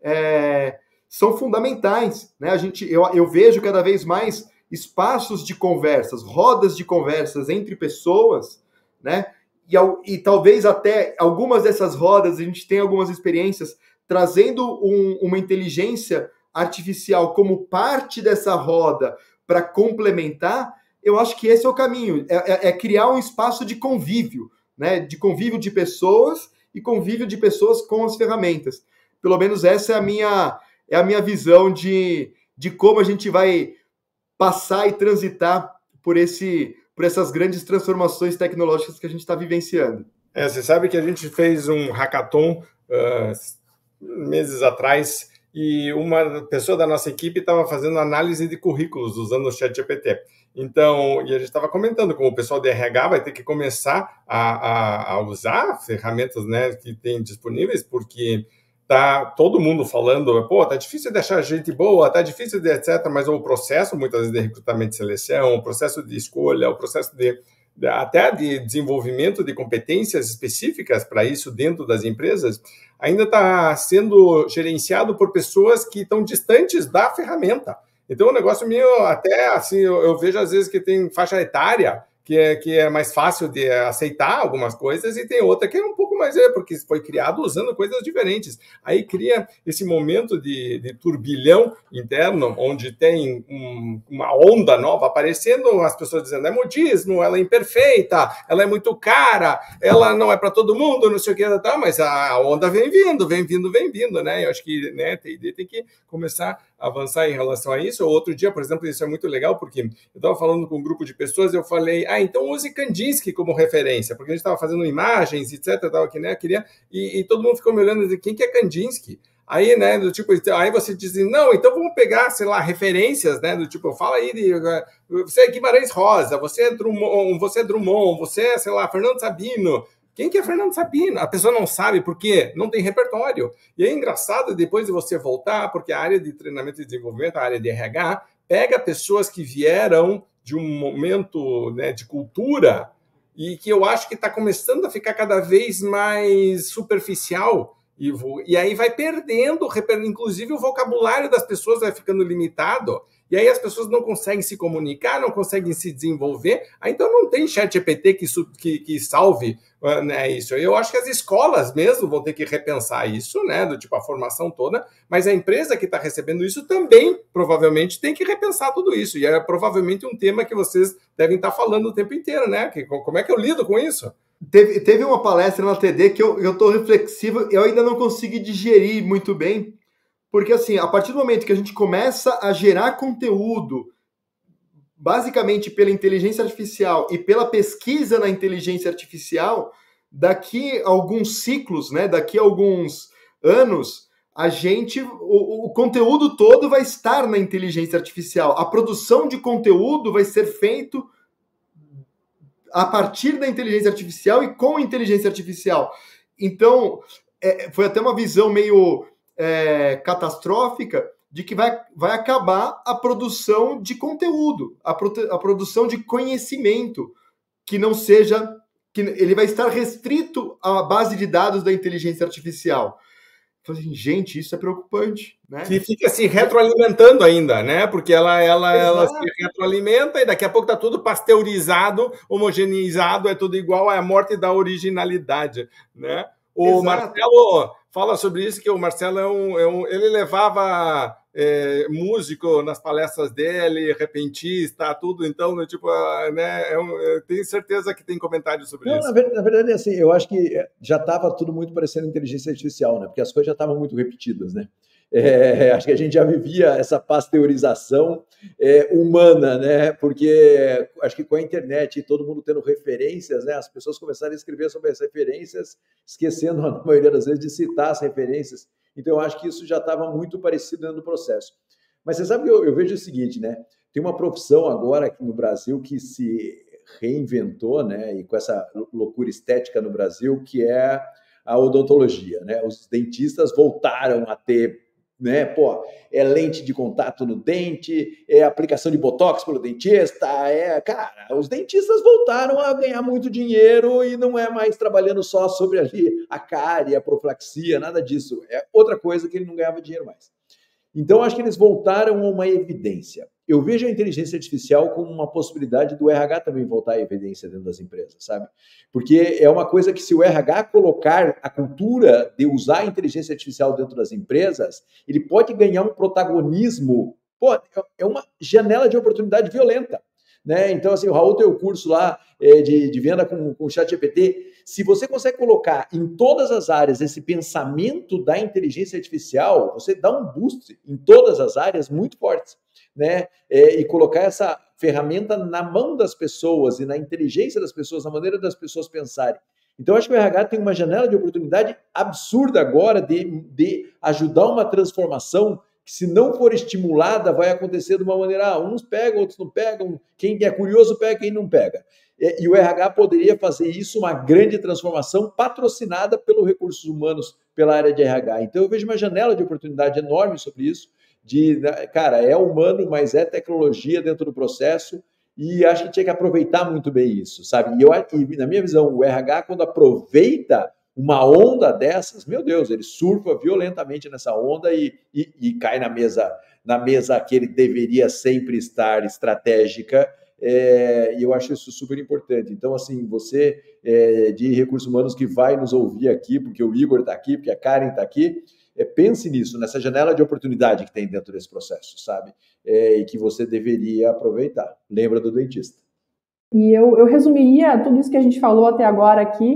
é, são fundamentais, né? A gente, eu, eu vejo cada vez mais espaços de conversas, rodas de conversas entre pessoas, né? E, e talvez até algumas dessas rodas, a gente tem algumas experiências trazendo um, uma inteligência artificial como parte dessa roda para complementar. Eu acho que esse é o caminho, é, é, é criar um espaço de convívio, né? De convívio de pessoas e convívio de pessoas com as ferramentas. Pelo menos essa é a minha... é a minha visão de, de como a gente vai passar e transitar por, esse, por essas grandes transformações tecnológicas que a gente está vivenciando. É, você sabe que a gente fez um hackathon uh, meses atrás e uma pessoa da nossa equipe estava fazendo análise de currículos usando o ChatGPT. Então, e a gente estava comentando como o pessoal de R H vai ter que começar a, a, a usar ferramentas, né, que tem disponíveis, porque tá todo mundo falando, pô, tá difícil de achar gente boa, tá difícil de etcétera, mas o processo, muitas vezes, de recrutamento e seleção, o processo de escolha, o processo de, de até de desenvolvimento de competências específicas para isso dentro das empresas, ainda está sendo gerenciado por pessoas que estão distantes da ferramenta. Então, o negócio meio, até assim, eu, eu vejo às vezes que tem faixa etária, que é, que é mais fácil de aceitar algumas coisas, e tem outra que é um pouco mais, é, porque foi criado usando coisas diferentes. Aí cria esse momento de, de turbilhão interno, onde tem um, uma onda nova aparecendo, as pessoas dizendo, é modismo, ela é imperfeita, ela é muito cara, ela não é para todo mundo, não sei o que, tá, mas a onda vem vindo, vem vindo, vem vindo, né? Eu acho que, né, T I D tem que começar avançar em relação a isso. Outro dia, por exemplo, isso é muito legal, porque eu estava falando com um grupo de pessoas, eu falei, ah, então use Kandinsky como referência, porque a gente estava fazendo imagens, etcétera, tal, que, né, queria, e, e todo mundo ficou me olhando e dizendo, quem que é Kandinsky? Aí, né, do tipo, aí você diz, não, então vamos pegar, sei lá, referências, né, do tipo, fala aí, de, você é Guimarães Rosa, você é Drummond, você é Drummond, você é, sei lá, Fernando Sabino. Quem que é Fernando Sabino? A pessoa não sabe por quê? Não tem repertório. E é engraçado depois de você voltar, porque a área de treinamento e desenvolvimento, a área de R H, pega pessoas que vieram de um momento, né, de cultura e que eu acho que está começando a ficar cada vez mais superficial e, e aí vai perdendo, inclusive o vocabulário das pessoas vai ficando limitado. E aí as pessoas não conseguem se comunicar, não conseguem se desenvolver. Aí então não tem chat G P T que, que, que salve, né, isso. Eu acho que as escolas mesmo vão ter que repensar isso, né, do tipo a formação toda, mas a empresa que está recebendo isso também, provavelmente, tem que repensar tudo isso. E é provavelmente um tema que vocês devem estar falando o tempo inteiro, né? Que, como é que eu lido com isso? Teve, teve uma palestra na T D que eu estou reflexivo, eu ainda não consegui digerir muito bem, porque, assim, a partir do momento que a gente começa a gerar conteúdo, basicamente pela inteligência artificial e pela pesquisa na inteligência artificial, daqui a alguns ciclos, né, daqui a alguns anos, a gente, o, o conteúdo todo vai estar na inteligência artificial. A produção de conteúdo vai ser feito a partir da inteligência artificial e com inteligência artificial. Então, é, foi até uma visão meio... É, catastrófica de que vai, vai acabar a produção de conteúdo, a, pro, a produção de conhecimento, que não seja, que ele vai estar restrito à base de dados da inteligência artificial. Falei assim, gente, isso é preocupante, né? Que fica se retroalimentando ainda, né? Porque ela, ela, ela se retroalimenta e daqui a pouco está tudo pasteurizado, homogeneizado, é tudo igual, é a morte da originalidade, né? O Exato. Marcelo fala sobre isso, que o Marcelo é um, é um ele levava é, músico nas palestras dele, repentista, tudo, então, tipo, né, é um, eu tenho certeza que tem comentários sobre Não, isso. Na verdade, na verdade, assim, eu acho que já estava tudo muito parecendo inteligência artificial, né? Porque as coisas já estavam muito repetidas, né? É, acho que a gente já vivia essa pasteurização é, humana, né? Porque acho que com a internet e todo mundo tendo referências, né? As pessoas começaram a escrever sobre as referências, esquecendo, na maioria das vezes, de citar as referências. Então, eu acho que isso já estava muito parecido dentro do processo. Mas você sabe que eu, eu vejo o seguinte, né? Tem uma profissão agora aqui no Brasil que se reinventou, né? E com essa loucura estética no Brasil, que é a odontologia, né? Os dentistas voltaram a ter, né, pô, é lente de contato no dente, é aplicação de botox pelo dentista, é, cara, os dentistas voltaram a ganhar muito dinheiro e não é mais trabalhando só sobre ali a cárie, a profilaxia, nada disso, é outra coisa que ele não ganhava dinheiro mais. Então, acho que eles voltaram a uma evidência. Eu vejo a inteligência artificial como uma possibilidade do R H também voltar à evidência dentro das empresas, sabe? Porque é uma coisa que se o R H colocar a cultura de usar a inteligência artificial dentro das empresas, ele pode ganhar um protagonismo, pô, é uma janela de oportunidade violenta, né? Então, assim, o Raul tem o curso lá é, de, de venda com, com o chat G P T. Se você consegue colocar em todas as áreas esse pensamento da inteligência artificial, você dá um boost em todas as áreas muito fortes, né? É, e colocar essa ferramenta na mão das pessoas e na inteligência das pessoas, na maneira das pessoas pensarem. Então, acho que o R H tem uma janela de oportunidade absurda agora de, de ajudar uma transformação que, se não for estimulada, vai acontecer de uma maneira, ah, uns pegam, outros não pegam, quem é curioso pega, quem não pega. E o R H poderia fazer isso, uma grande transformação patrocinada pelos recursos humanos, pela área de R H. Então, eu vejo uma janela de oportunidade enorme sobre isso, de, cara, é humano, mas é tecnologia dentro do processo, e acho que tinha que aproveitar muito bem isso, sabe? E, eu, e na minha visão, o R H, quando aproveita uma onda dessas, meu Deus, ele surfa violentamente nessa onda e, e, e cai na mesa, na mesa que ele deveria sempre estar, estratégica, é, e eu acho isso super importante. Então, assim, você é, de recursos humanos que vai nos ouvir aqui, porque o Igor está aqui, porque a Karen está aqui, é, pense nisso, nessa janela de oportunidade que tem dentro desse processo, sabe? É, e que você deveria aproveitar. Lembra do dentista. E eu, eu resumiria tudo isso que a gente falou até agora aqui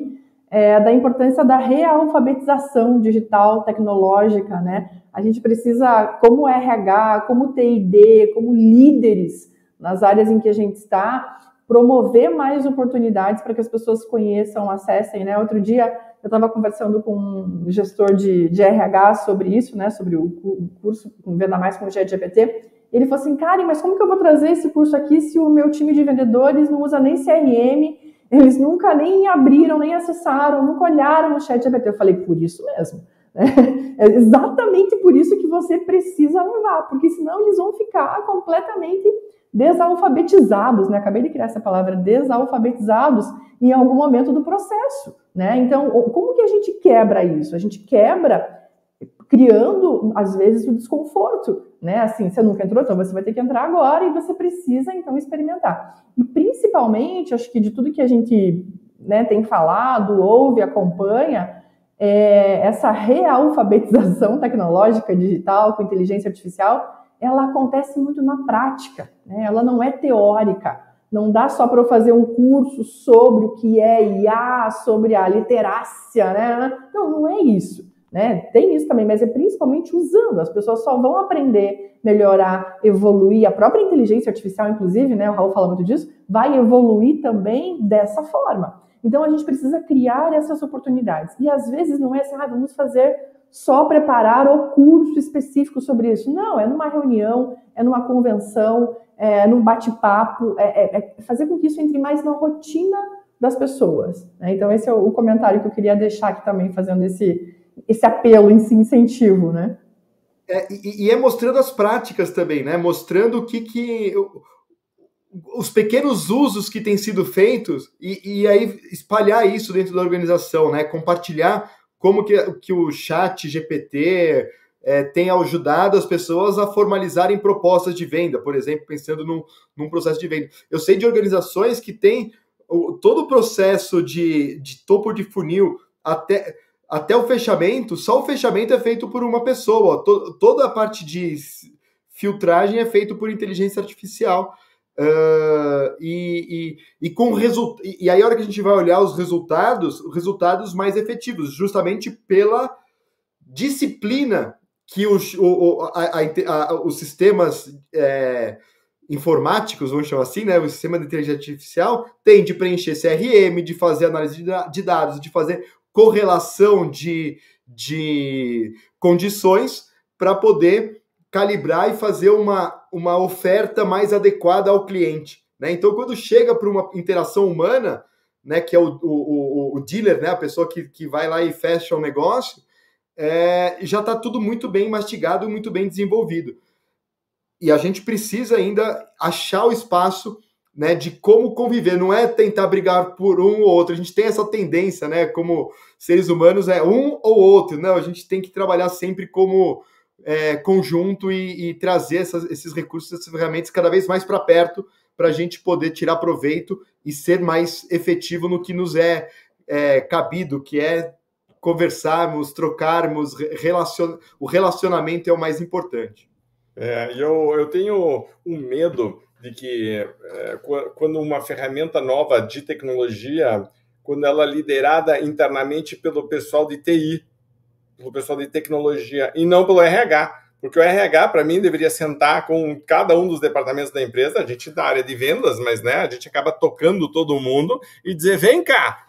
é, da importância da realfabetização digital, tecnológica, né? A gente precisa, como R H, como T I D, como líderes nas áreas em que a gente está, promover mais oportunidades para que as pessoas conheçam, acessem, né? Outro dia eu estava conversando com um gestor de, de R H sobre isso, né? Sobre o, o curso Venda Mais com o Chat G P T. Ele falou assim, Karen, mas como que eu vou trazer esse curso aqui se o meu time de vendedores não usa nem C R M, eles nunca nem abriram, nem acessaram, nunca olharam o Chat G P T? Eu falei, por isso mesmo. É exatamente por isso que você precisa levar, porque senão eles vão ficar completamente desalfabetizados, né? Acabei de criar essa palavra, desalfabetizados em algum momento do processo, né? Então, como que a gente quebra isso? A gente quebra criando, às vezes, o desconforto, né? Assim, você nunca entrou, então você vai ter que entrar agora e você precisa, então, experimentar. E, principalmente, acho que de tudo que a gente, né, tem falado, ouve, acompanha, é, essa realfabetização tecnológica, digital, com inteligência artificial, ela acontece muito na prática, né? Ela não é teórica. Não dá só para eu fazer um curso sobre o que é I A, sobre a literácia, né? Não, não é isso, né? Tem isso também, mas é principalmente usando. As pessoas só vão aprender, melhorar, evoluir. A própria inteligência artificial, inclusive, né? O Raul fala muito disso, vai evoluir também dessa forma. Então, a gente precisa criar essas oportunidades. E, às vezes, não é assim, ah, vamos fazer só preparar o curso específico sobre isso. Não, é numa reunião, é numa convenção, é num bate-papo, é, é, é fazer com que isso entre mais na rotina das pessoas, né? Então, esse é o comentário que eu queria deixar aqui também, fazendo esse, esse apelo, esse incentivo, né? É, e, e é mostrando as práticas também, né? Mostrando o que que... os pequenos usos que têm sido feitos e, e aí espalhar isso dentro da organização, né? Compartilhar como que, que o chat G P T é, tem ajudado as pessoas a formalizarem propostas de venda, por exemplo, pensando num, num processo de venda. Eu sei de organizações que têm o, todo o processo de, de topo de funil até, até o fechamento, só o fechamento é feito por uma pessoa, to, toda a parte de filtragem é feito por inteligência artificial. Uh, e, e, e, com result... e aí a hora que a gente vai olhar os resultados, resultados mais efetivos, justamente pela disciplina que os, o, a, a, a, os sistemas é, informáticos, vamos chamar assim, né, o sistema de inteligência artificial tem de preencher C R M, de fazer análise de dados, de fazer correlação de, de condições para poder calibrar e fazer uma, uma oferta mais adequada ao cliente, né? Então, quando chega para uma interação humana, né, que é o, o, o dealer, né, a pessoa que, que vai lá e fecha o negócio, é, já está tudo muito bem mastigado, muito bem desenvolvido. E a gente precisa ainda achar o espaço, né, de como conviver. Não é tentar brigar por um ou outro. A gente tem essa tendência, né, como seres humanos, é um ou outro. Não, a gente tem que trabalhar sempre como... É, conjunto e, e trazer essas, esses recursos, essas ferramentas cada vez mais para perto, para a gente poder tirar proveito e ser mais efetivo no que nos é, é cabido, que é conversarmos, trocarmos, relacion... o relacionamento é o mais importante. É, eu, eu tenho um medo de que é, quando uma ferramenta nova de tecnologia, quando ela é liderada internamente pelo pessoal de T I, pelo pessoal de tecnologia e não pelo R H, porque o R H, para mim, deveria sentar com cada um dos departamentos da empresa, a gente da área de vendas, mas né, a gente acaba tocando todo mundo e dizer, vem cá,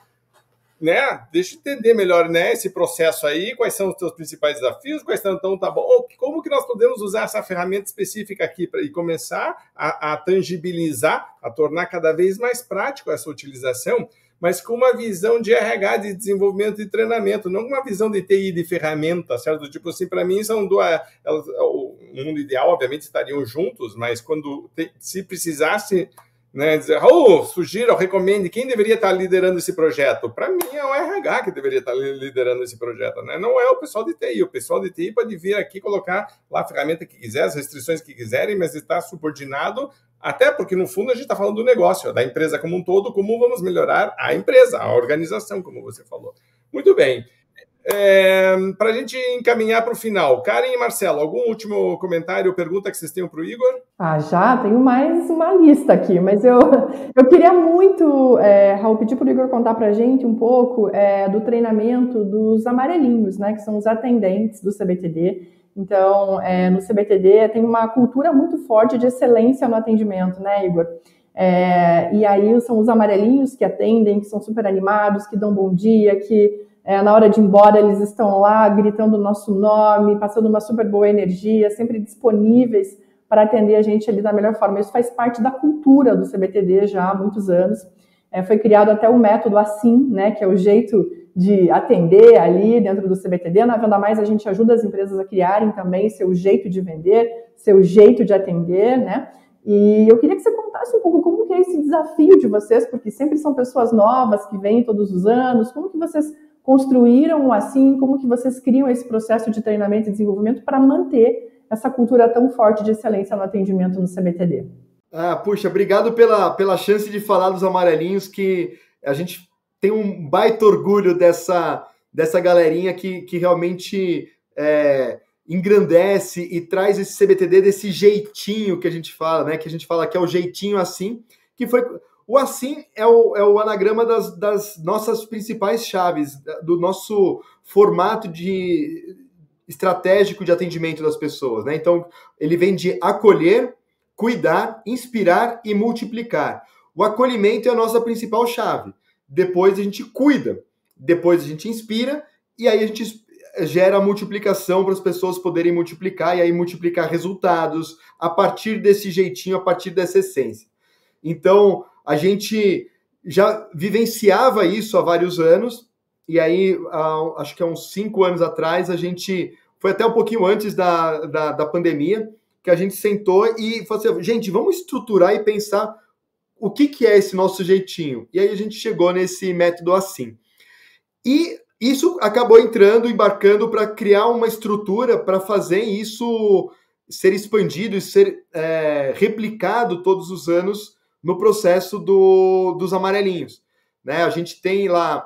né, deixa eu entender melhor, né, esse processo aí, quais são os teus principais desafios, quais são, então, tá bom, como que nós podemos usar essa ferramenta específica aqui pra, e começar a, a tangibilizar, a tornar cada vez mais prático essa utilização, mas com uma visão de R H, de desenvolvimento e treinamento, não com uma visão de T I, de ferramenta, certo? Tipo assim, para mim, são duas... O mundo ideal, obviamente, estariam juntos, mas quando se precisasse, né, dizer, oh, sugira, recomende, quem deveria estar liderando esse projeto? Para mim, é o R H que deveria estar liderando esse projeto, né? Não é o pessoal de T I. O pessoal de T I pode vir aqui colocar lá a ferramenta que quiser, as restrições que quiserem, mas está subordinado. Até porque, no fundo, a gente está falando do negócio, da empresa como um todo, como vamos melhorar a empresa, a organização, como você falou. Muito bem. É, para a gente encaminhar para o final, Karen e Marcelo, algum último comentário ou pergunta que vocês tenham para o Igor? Ah, já tenho mais uma lista aqui, mas eu, eu queria muito, é, Raul, pedir para o Igor contar para a gente um pouco é, do treinamento dos amarelinhos, né, que são os atendentes do C B T D. Então, é, no C B T D tem uma cultura muito forte de excelência no atendimento, né, Igor? É, e aí são os amarelinhos que atendem, que são super animados, que dão bom dia, que é, na hora de ir embora eles estão lá gritando o nosso nome, passando uma super boa energia, sempre disponíveis para atender a gente ali da melhor forma. Isso faz parte da cultura do C B T D já há muitos anos. É, foi criado até o método assim, né, que é o jeito de atender ali dentro do C B T D. Na Venda Mais a gente ajuda as empresas a criarem também seu jeito de vender, seu jeito de atender, né? E eu queria que você contasse um pouco como que é esse desafio de vocês, porque sempre são pessoas novas que vêm todos os anos. Como que vocês construíram assim, como que vocês criam esse processo de treinamento e desenvolvimento para manter essa cultura tão forte de excelência no atendimento no C B T D? Ah, puxa, obrigado pela, pela chance de falar dos amarelinhos, que a gente tem um baita orgulho dessa, dessa galerinha que, que realmente é, engrandece e traz esse C B T D desse jeitinho que a gente fala, né? Que a gente fala que é o jeitinho assim, que foi... O assim é o, é o anagrama das, das nossas principais chaves, do nosso formato de estratégico de atendimento das pessoas, né? Então, ele vem de acolher, cuidar, inspirar e multiplicar. O acolhimento é a nossa principal chave. Depois a gente cuida, depois a gente inspira e aí a gente gera a multiplicação para as pessoas poderem multiplicar e aí multiplicar resultados a partir desse jeitinho, a partir dessa essência. Então, a gente já vivenciava isso há vários anos, e aí, há, acho que há uns cinco anos atrás, a gente, foi até um pouquinho antes da, da, da pandemia, que a gente sentou e falou assim, gente, vamos estruturar e pensar o que, que é esse nosso jeitinho. E aí a gente chegou nesse método assim. E isso acabou entrando, embarcando para criar uma estrutura para fazer isso ser expandido e ser é, replicado todos os anos no processo do, dos amarelinhos. Né? A gente tem lá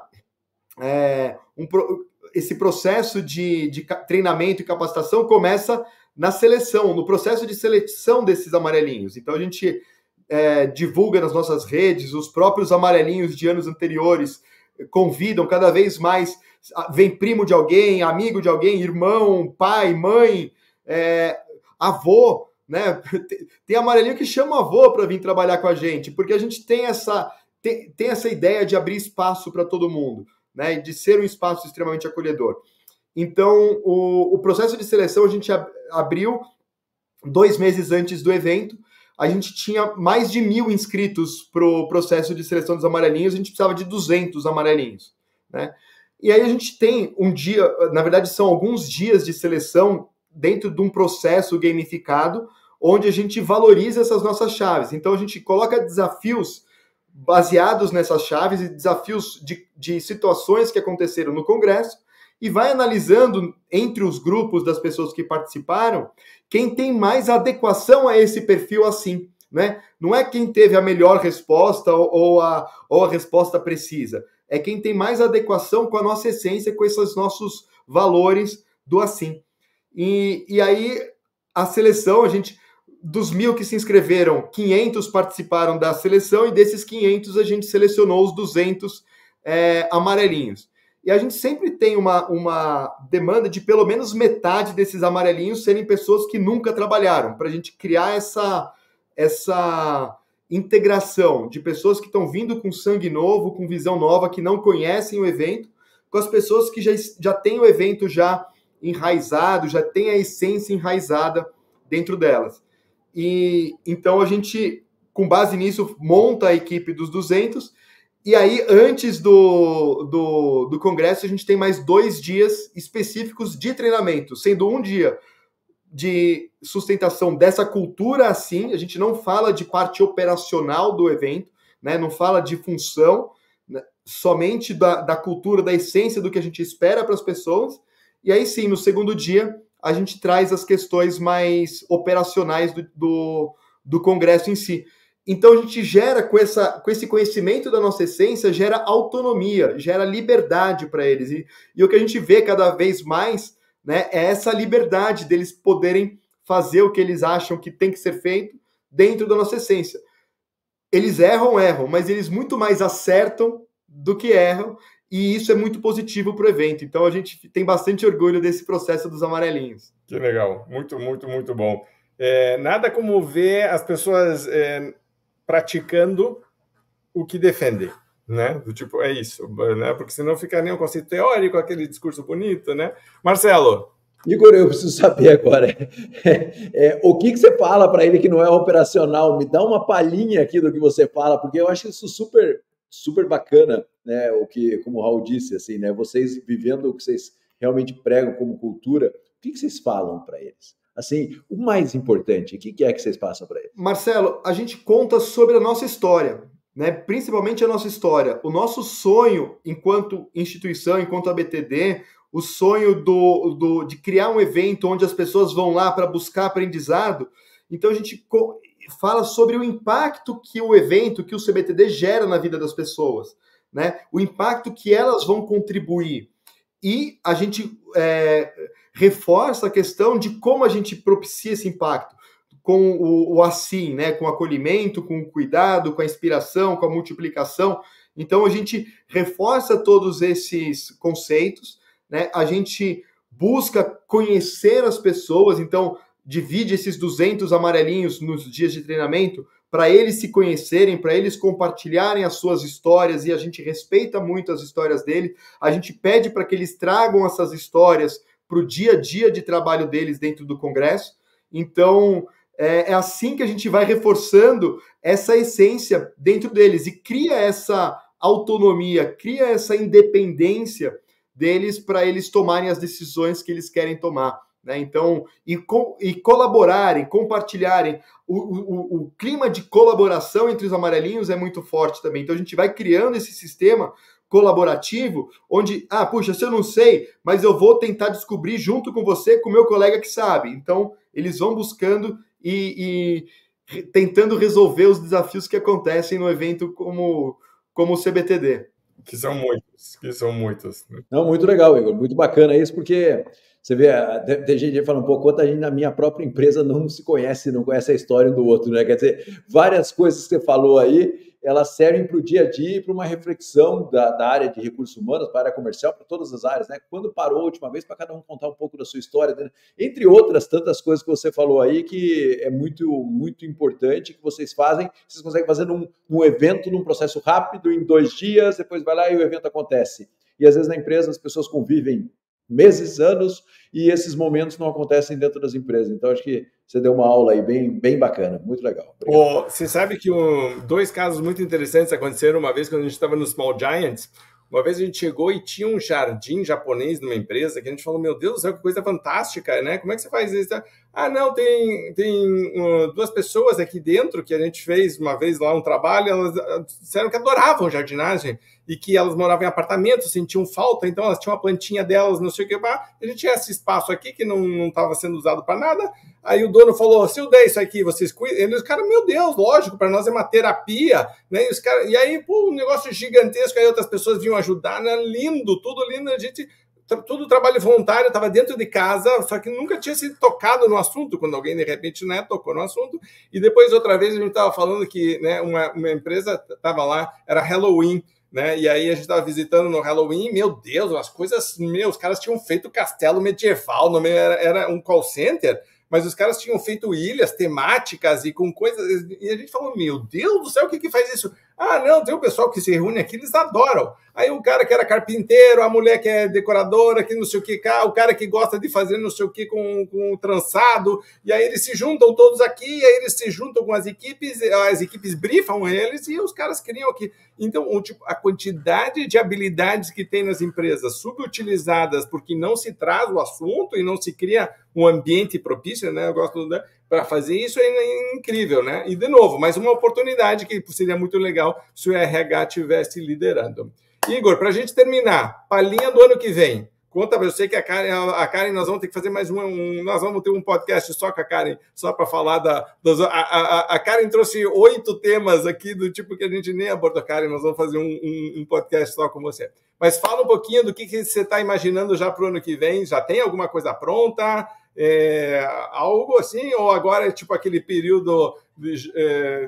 é, um, esse processo de, de treinamento e capacitação começa na seleção, no processo de seleção desses amarelinhos. Então a gente é, divulga nas nossas redes, os próprios amarelinhos de anos anteriores convidam cada vez mais, vem primo de alguém, amigo de alguém, irmão, pai, mãe, é, avô, né? Tem amarelinho que chama o avô para vir trabalhar com a gente, porque a gente tem essa, tem, tem essa ideia de abrir espaço para todo mundo, né? De ser um espaço extremamente acolhedor. Então, o, o processo de seleção a gente abriu dois meses antes do evento. A gente tinha mais de mil inscritos para o processo de seleção dos amarelinhos, a gente precisava de duzentos amarelinhos, né? E aí a gente tem um dia, na verdade são alguns dias de seleção dentro de um processo gamificado, onde a gente valoriza essas nossas chaves. Então, a gente coloca desafios baseados nessas chaves e desafios de, de situações que aconteceram no Congresso e vai analisando entre os grupos das pessoas que participaram quem tem mais adequação a esse perfil assim, né? Não é quem teve a melhor resposta ou, ou, a, ou a resposta precisa, é quem tem mais adequação com a nossa essência, com esses nossos valores do assim. E, e aí, a seleção, a gente, dos mil que se inscreveram, quinhentos participaram da seleção e desses quinhentos a gente selecionou os duzentos é, amarelinhos. E a gente sempre tem uma, uma demanda de pelo menos metade desses amarelinhos serem pessoas que nunca trabalharam, para a gente criar essa, essa integração de pessoas que estão vindo com sangue novo, com visão nova, que não conhecem o evento, com as pessoas que já, já têm o evento já enraizado, já tem a essência enraizada dentro delas. E então a gente, com base nisso, monta a equipe dos duzentos, e aí antes do, do, do congresso a gente tem mais dois dias específicos de treinamento, sendo um dia de sustentação dessa cultura assim, a gente não fala de parte operacional do evento, né, não fala de função, né, somente da, da cultura, da essência do que a gente espera para as pessoas. E aí sim, no segundo dia, a gente traz as questões mais operacionais do, do, do congresso em si. então a gente gera, com, essa, com esse conhecimento da nossa essência, gera autonomia, gera liberdade para eles. E, e o que a gente vê cada vez mais, né, é essa liberdade deles poderem fazer o que eles acham que tem que ser feito dentro da nossa essência. Eles erram, erram, mas eles muito mais acertam do que erram, e isso é muito positivo para o evento. Então a gente tem bastante orgulho desse processo dos amarelinhos. Que legal, muito, muito, muito bom. É, nada como ver as pessoas é, praticando o que defendem, né? Do tipo, é isso, né? Porque senão fica nem um conceito teórico, aquele discurso bonito, né? Marcelo. Igor, eu preciso saber agora, é, é, o que, que você fala para ele que não é operacional? Me dá uma palhinha aqui do que você fala, porque eu acho isso super, super bacana, né? O que, como o Raul disse, assim, né? Vocês vivendo o que vocês realmente pregam como cultura, o que, que vocês falam para eles? Assim, o mais importante, o que, que é que vocês passam para eles? Marcelo, a gente conta sobre a nossa história, né? Principalmente a nossa história. O nosso sonho, enquanto instituição, enquanto A B T D, o sonho do, do, de criar um evento onde as pessoas vão lá para buscar aprendizado. Então a gente fala sobre o impacto que o evento, que o C B T D gera na vida das pessoas, né? O impacto que elas vão contribuir. E a gente é, reforça a questão de como a gente propicia esse impacto, com o, o assim, né? Com o acolhimento, com o cuidado, com a inspiração, com a multiplicação. Então a gente reforça todos esses conceitos, né? A gente busca conhecer as pessoas, então divide esses duzentos amarelinhos nos dias de treinamento para eles se conhecerem, para eles compartilharem as suas histórias, e a gente respeita muito as histórias deles. A gente pede para que eles tragam essas histórias para o dia a dia de trabalho deles dentro do Congresso. Então, é, é assim que a gente vai reforçando essa essência dentro deles e cria essa autonomia, cria essa independência deles para eles tomarem as decisões que eles querem tomar, né? Então, e, co e colaborarem, compartilharem. O, o, o clima de colaboração entre os amarelinhos é muito forte também. Então, a gente vai criando esse sistema colaborativo, onde, ah, puxa, se eu não sei, mas eu vou tentar descobrir junto com você, com o meu colega que sabe. Então, eles vão buscando e, e tentando resolver os desafios que acontecem no evento como, como o C B T D. Que são muitos, que são muitos. Não, muito legal, Igor, muito bacana isso, porque você vê, tem gente falando um pouco, quanta gente na minha própria empresa não se conhece, não conhece a história do outro, né? Quer dizer, várias coisas que você falou aí, elas servem para o dia a dia e para uma reflexão da, da área de recursos humanos, para a área comercial, para todas as áreas, né? Quando parou a última vez, para cada um contar um pouco da sua história, né? Entre outras tantas coisas que você falou aí, que é muito, muito importante, que vocês fazem, vocês conseguem fazer num, num evento, num processo rápido, em dois dias, depois vai lá e o evento acontece. E às vezes na empresa as pessoas convivem meses, anos, e esses momentos não acontecem dentro das empresas. Então, acho que você deu uma aula aí bem, bem bacana, muito legal. Oh, você sabe que um, dois casos muito interessantes aconteceram uma vez quando a gente estava no Small Giants. Uma vez a gente chegou e tinha um jardim japonês numa empresa que a gente falou, meu Deus do céu, que coisa fantástica, né? Como é que você faz isso? Ah, não, tem, tem uh, duas pessoas aqui dentro que a gente fez uma vez lá um trabalho, elas disseram que adoravam jardinagem e que elas moravam em apartamentos, sentiam falta, então elas tinham uma plantinha delas, não sei o que, a gente tinha esse espaço aqui que não estava sendo usado para nada. Aí o dono falou, se eu der isso aqui, vocês cuidam? E os caras, meu Deus, lógico, para nós é uma terapia, né? E, os cara... e aí, pô, um negócio gigantesco, aí outras pessoas vinham ajudar, né? Lindo, tudo lindo, a gente... Tudo trabalho voluntário, estava dentro de casa, só que nunca tinha sido tocado no assunto, quando alguém, de repente, né, tocou no assunto. E depois, outra vez, a gente estava falando que, né, uma, uma empresa estava lá, era Halloween, né? E aí a gente estava visitando no Halloween, meu Deus, as coisas, meu, os caras tinham feito castelo medieval, no meio, era, era um call center, mas os caras tinham feito ilhas temáticas e com coisas, e a gente falou, meu Deus do céu, o que que faz isso? Ah, não, tem um pessoal que se reúne aqui, eles adoram. Aí o cara que era carpinteiro, a mulher que é decoradora, que não sei o que, o cara que gosta de fazer não sei o que com, com trançado, e aí eles se juntam todos aqui, e aí eles se juntam com as equipes, as equipes brifam eles, e os caras criam aqui. Então, o, tipo, a quantidade de habilidades que tem nas empresas subutilizadas, porque não se traz o assunto e não se cria um ambiente propício, né? Eu gosto, né? Para fazer isso é incrível, né? E, de novo, mais uma oportunidade que seria muito legal se o R H estivesse liderando. Igor, para a gente terminar, palhinha do ano que vem. Conta, eu sei que a Karen, a Karen, nós vamos ter que fazer mais um, um nós vamos ter um podcast só com a Karen, só para falar da... Das, a, a, a Karen trouxe oito temas aqui do tipo que a gente nem abordou. Karen, nós vamos fazer um, um, um podcast só com você. Mas fala um pouquinho do que, que você está imaginando já para o ano que vem. Já tem alguma coisa pronta? É, algo assim? Ou agora é tipo aquele período de... É,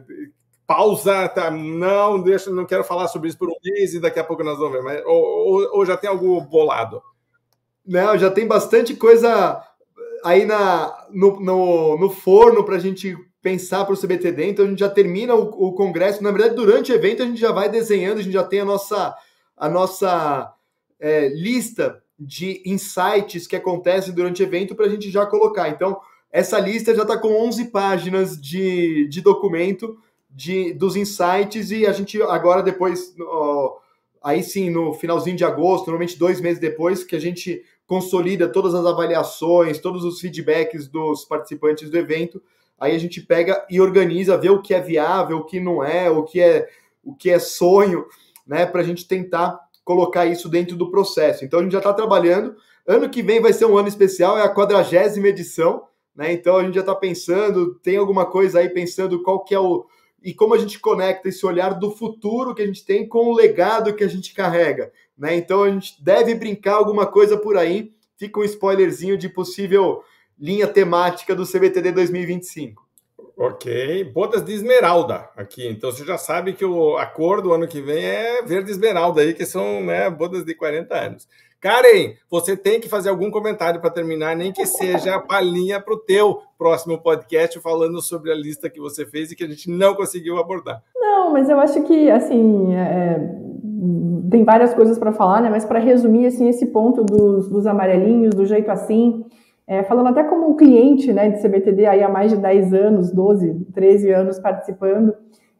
pausa, tá? Não, deixa, não quero falar sobre isso por um mês e daqui a pouco nós vamos ver. Mas, ou, ou, ou já tem algo bolado? Não, já tem bastante coisa aí na, no, no, no forno para a gente pensar para o C B T D. Então a gente já termina o, o congresso. Na verdade, durante o evento a gente já vai desenhando, a gente já tem a nossa, a nossa é, lista de insights que acontecem durante o evento para a gente já colocar. Então, essa lista já está com onze páginas de, de documento de, dos insights e a gente agora depois, ó, aí sim, no finalzinho de agosto, normalmente dois meses depois, que a gente consolida todas as avaliações, todos os feedbacks dos participantes do evento, aí a gente pega e organiza, vê o que é viável, o que não é, o que é, o que é sonho, né, para a gente tentar colocar isso dentro do processo. Então a gente já está trabalhando, ano que vem vai ser um ano especial, é a quadragésima edição, né, então a gente já está pensando, tem alguma coisa aí pensando qual que é o... e como a gente conecta esse olhar do futuro que a gente tem com o legado que a gente carrega, né? Então a gente deve brincar alguma coisa por aí, fica um spoilerzinho de possível linha temática do C B T D dois mil e vinte e cinco. Ok, bodas de esmeralda aqui, então você já sabe que o a cor do ano que vem é verde esmeralda aí, que são, né, bodas de quarenta anos. Karen, você tem que fazer algum comentário para terminar, nem que seja a palhinha para o teu próximo podcast falando sobre a lista que você fez e que a gente não conseguiu abordar. Não, mas eu acho que, assim, é, tem várias coisas para falar, né? Mas para resumir, assim, esse ponto dos, dos amarelinhos, do jeito assim, é, falando até como cliente, né, de C B T D aí há mais de dez anos, doze, treze anos participando,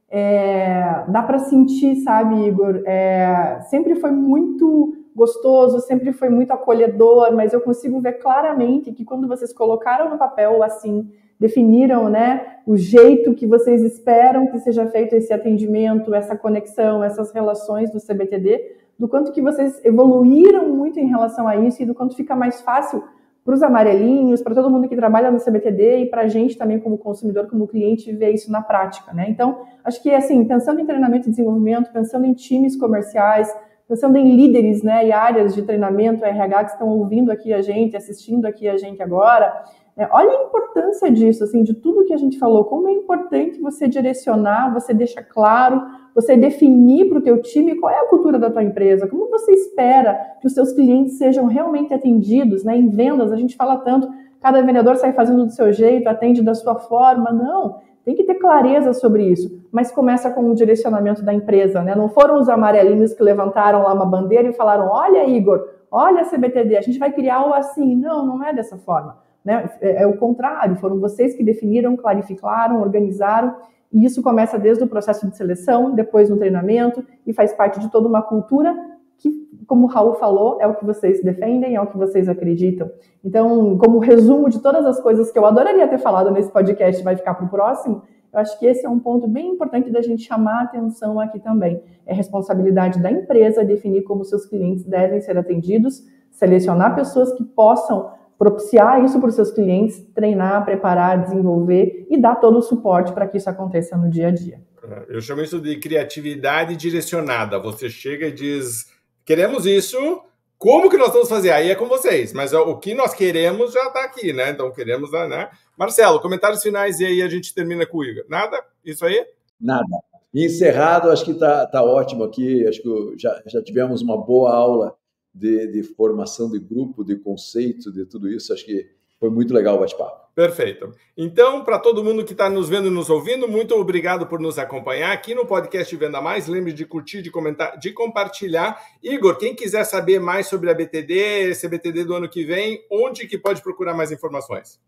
é, dá para sentir, sabe, Igor, é, sempre foi muito gostoso, sempre foi muito acolhedor, mas eu consigo ver claramente que quando vocês colocaram no papel assim, definiram, né, o jeito que vocês esperam que seja feito esse atendimento, essa conexão, essas relações do C B T D, do quanto que vocês evoluíram muito em relação a isso e do quanto fica mais fácil para os amarelinhos, para todo mundo que trabalha no C B T D e para a gente também como consumidor, como cliente, ver isso na prática, né? Então, acho que, assim, pensando em treinamento e desenvolvimento, pensando em times comerciais, pensando em líderes, né, e áreas de treinamento, R H que estão ouvindo aqui a gente, assistindo aqui a gente agora, né, olha a importância disso, assim, de tudo que a gente falou, como é importante você direcionar, você deixar claro, você definir para o teu time qual é a cultura da tua empresa, como você espera que os seus clientes sejam realmente atendidos, né, em vendas, a gente fala tanto, cada vendedor sai fazendo do seu jeito, atende da sua forma, não. Tem que ter clareza sobre isso, mas começa com o direcionamento da empresa, né? Não foram os amarelinhos que levantaram lá uma bandeira e falaram, olha, Igor, olha, C B T D, a gente vai criar algo assim. Não, não é dessa forma, né? É, é o contrário, foram vocês que definiram, clarificaram, organizaram, e isso começa desde o processo de seleção, depois no treinamento, e faz parte de toda uma cultura que, como o Raul falou, é o que vocês defendem, é o que vocês acreditam. Então, como resumo de todas as coisas que eu adoraria ter falado nesse podcast, vai ficar para o próximo, eu acho que esse é um ponto bem importante da gente chamar a atenção aqui também. É responsabilidade da empresa definir como seus clientes devem ser atendidos, selecionar pessoas que possam propiciar isso para os seus clientes, treinar, preparar, desenvolver e dar todo o suporte para que isso aconteça no dia a dia. Eu chamo isso de criatividade direcionada. Você chega e diz, queremos isso, como que nós vamos fazer? Aí é com vocês, mas o que nós queremos já está aqui, né? Então queremos, né? Marcelo, comentários finais e aí a gente termina com o Igor. Nada? Isso aí? Nada. Encerrado, acho que está tá ótimo aqui, acho que já, já tivemos uma boa aula de, de formação de grupo, de conceito, de tudo isso, acho que foi muito legal o bate-papo. Perfeito. Então, para todo mundo que está nos vendo e nos ouvindo, muito obrigado por nos acompanhar aqui no podcast Venda Mais. Lembre de curtir, de comentar, de compartilhar. Igor, quem quiser saber mais sobre a B T D, C B T D do ano que vem, onde que pode procurar mais informações?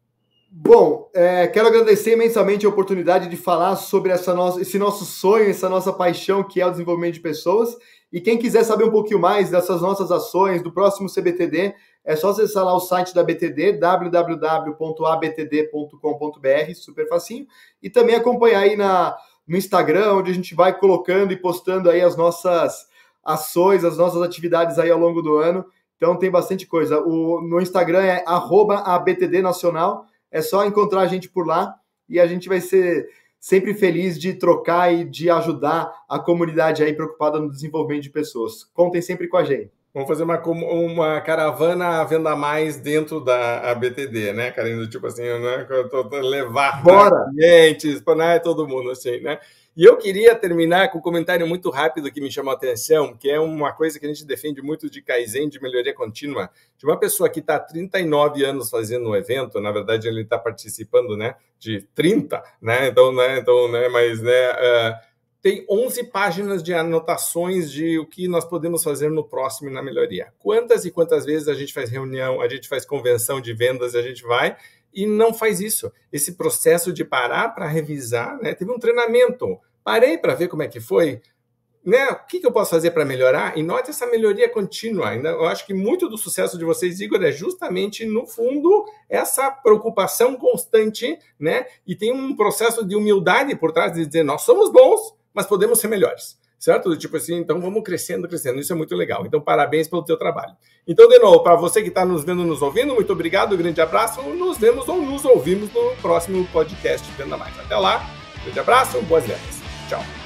Bom, é, quero agradecer imensamente a oportunidade de falar sobre essa nossa, esse nosso sonho, essa nossa paixão que é o desenvolvimento de pessoas. E quem quiser saber um pouquinho mais dessas nossas ações, do próximo C B T D, é só acessar lá o site da B T D, w w w ponto a b t d ponto com ponto b r, super facinho. E também acompanhar aí na, no Instagram, onde a gente vai colocando e postando aí as nossas ações, as nossas atividades aí ao longo do ano. Então tem bastante coisa. O, no Instagram é arroba A B T D Nacional. É só encontrar a gente por lá e a gente vai ser sempre feliz de trocar e de ajudar a comunidade aí preocupada no desenvolvimento de pessoas. Contem sempre com a gente. Vamos fazer uma, uma caravana Venda Mais dentro da A B T D, né, Karina? Tipo assim, né? Levar Bora. clientes, para todo mundo, assim, né? E eu queria terminar com um comentário muito rápido que me chamou a atenção, que é uma coisa que a gente defende muito de Kaizen, de melhoria contínua, de uma pessoa que está há trinta e nove anos fazendo um evento, na verdade ele está participando, né, de trinta, né? Então, né, então, né, mas, né, uh, tem onze páginas de anotações de o que nós podemos fazer no próximo e na melhoria. Quantas e quantas vezes a gente faz reunião, a gente faz convenção de vendas, a gente vai e não faz isso. Esse processo de parar para revisar, né? Teve um treinamento, parei para ver como é que foi, né? O que, que eu posso fazer para melhorar? E note essa melhoria contínua. Eu acho que muito do sucesso de vocês, Igor, é justamente, no fundo, essa preocupação constante, né? E tem um processo de humildade por trás de dizer, nós somos bons, mas podemos ser melhores, certo? Tipo assim, então vamos crescendo, crescendo. Isso é muito legal. Então, parabéns pelo teu trabalho. Então, de novo, para você que está nos vendo, nos ouvindo, muito obrigado, um grande abraço. Nos vemos ou nos ouvimos no próximo podcast Venda Mais. Até lá, grande abraço, boas vendas. Tchau.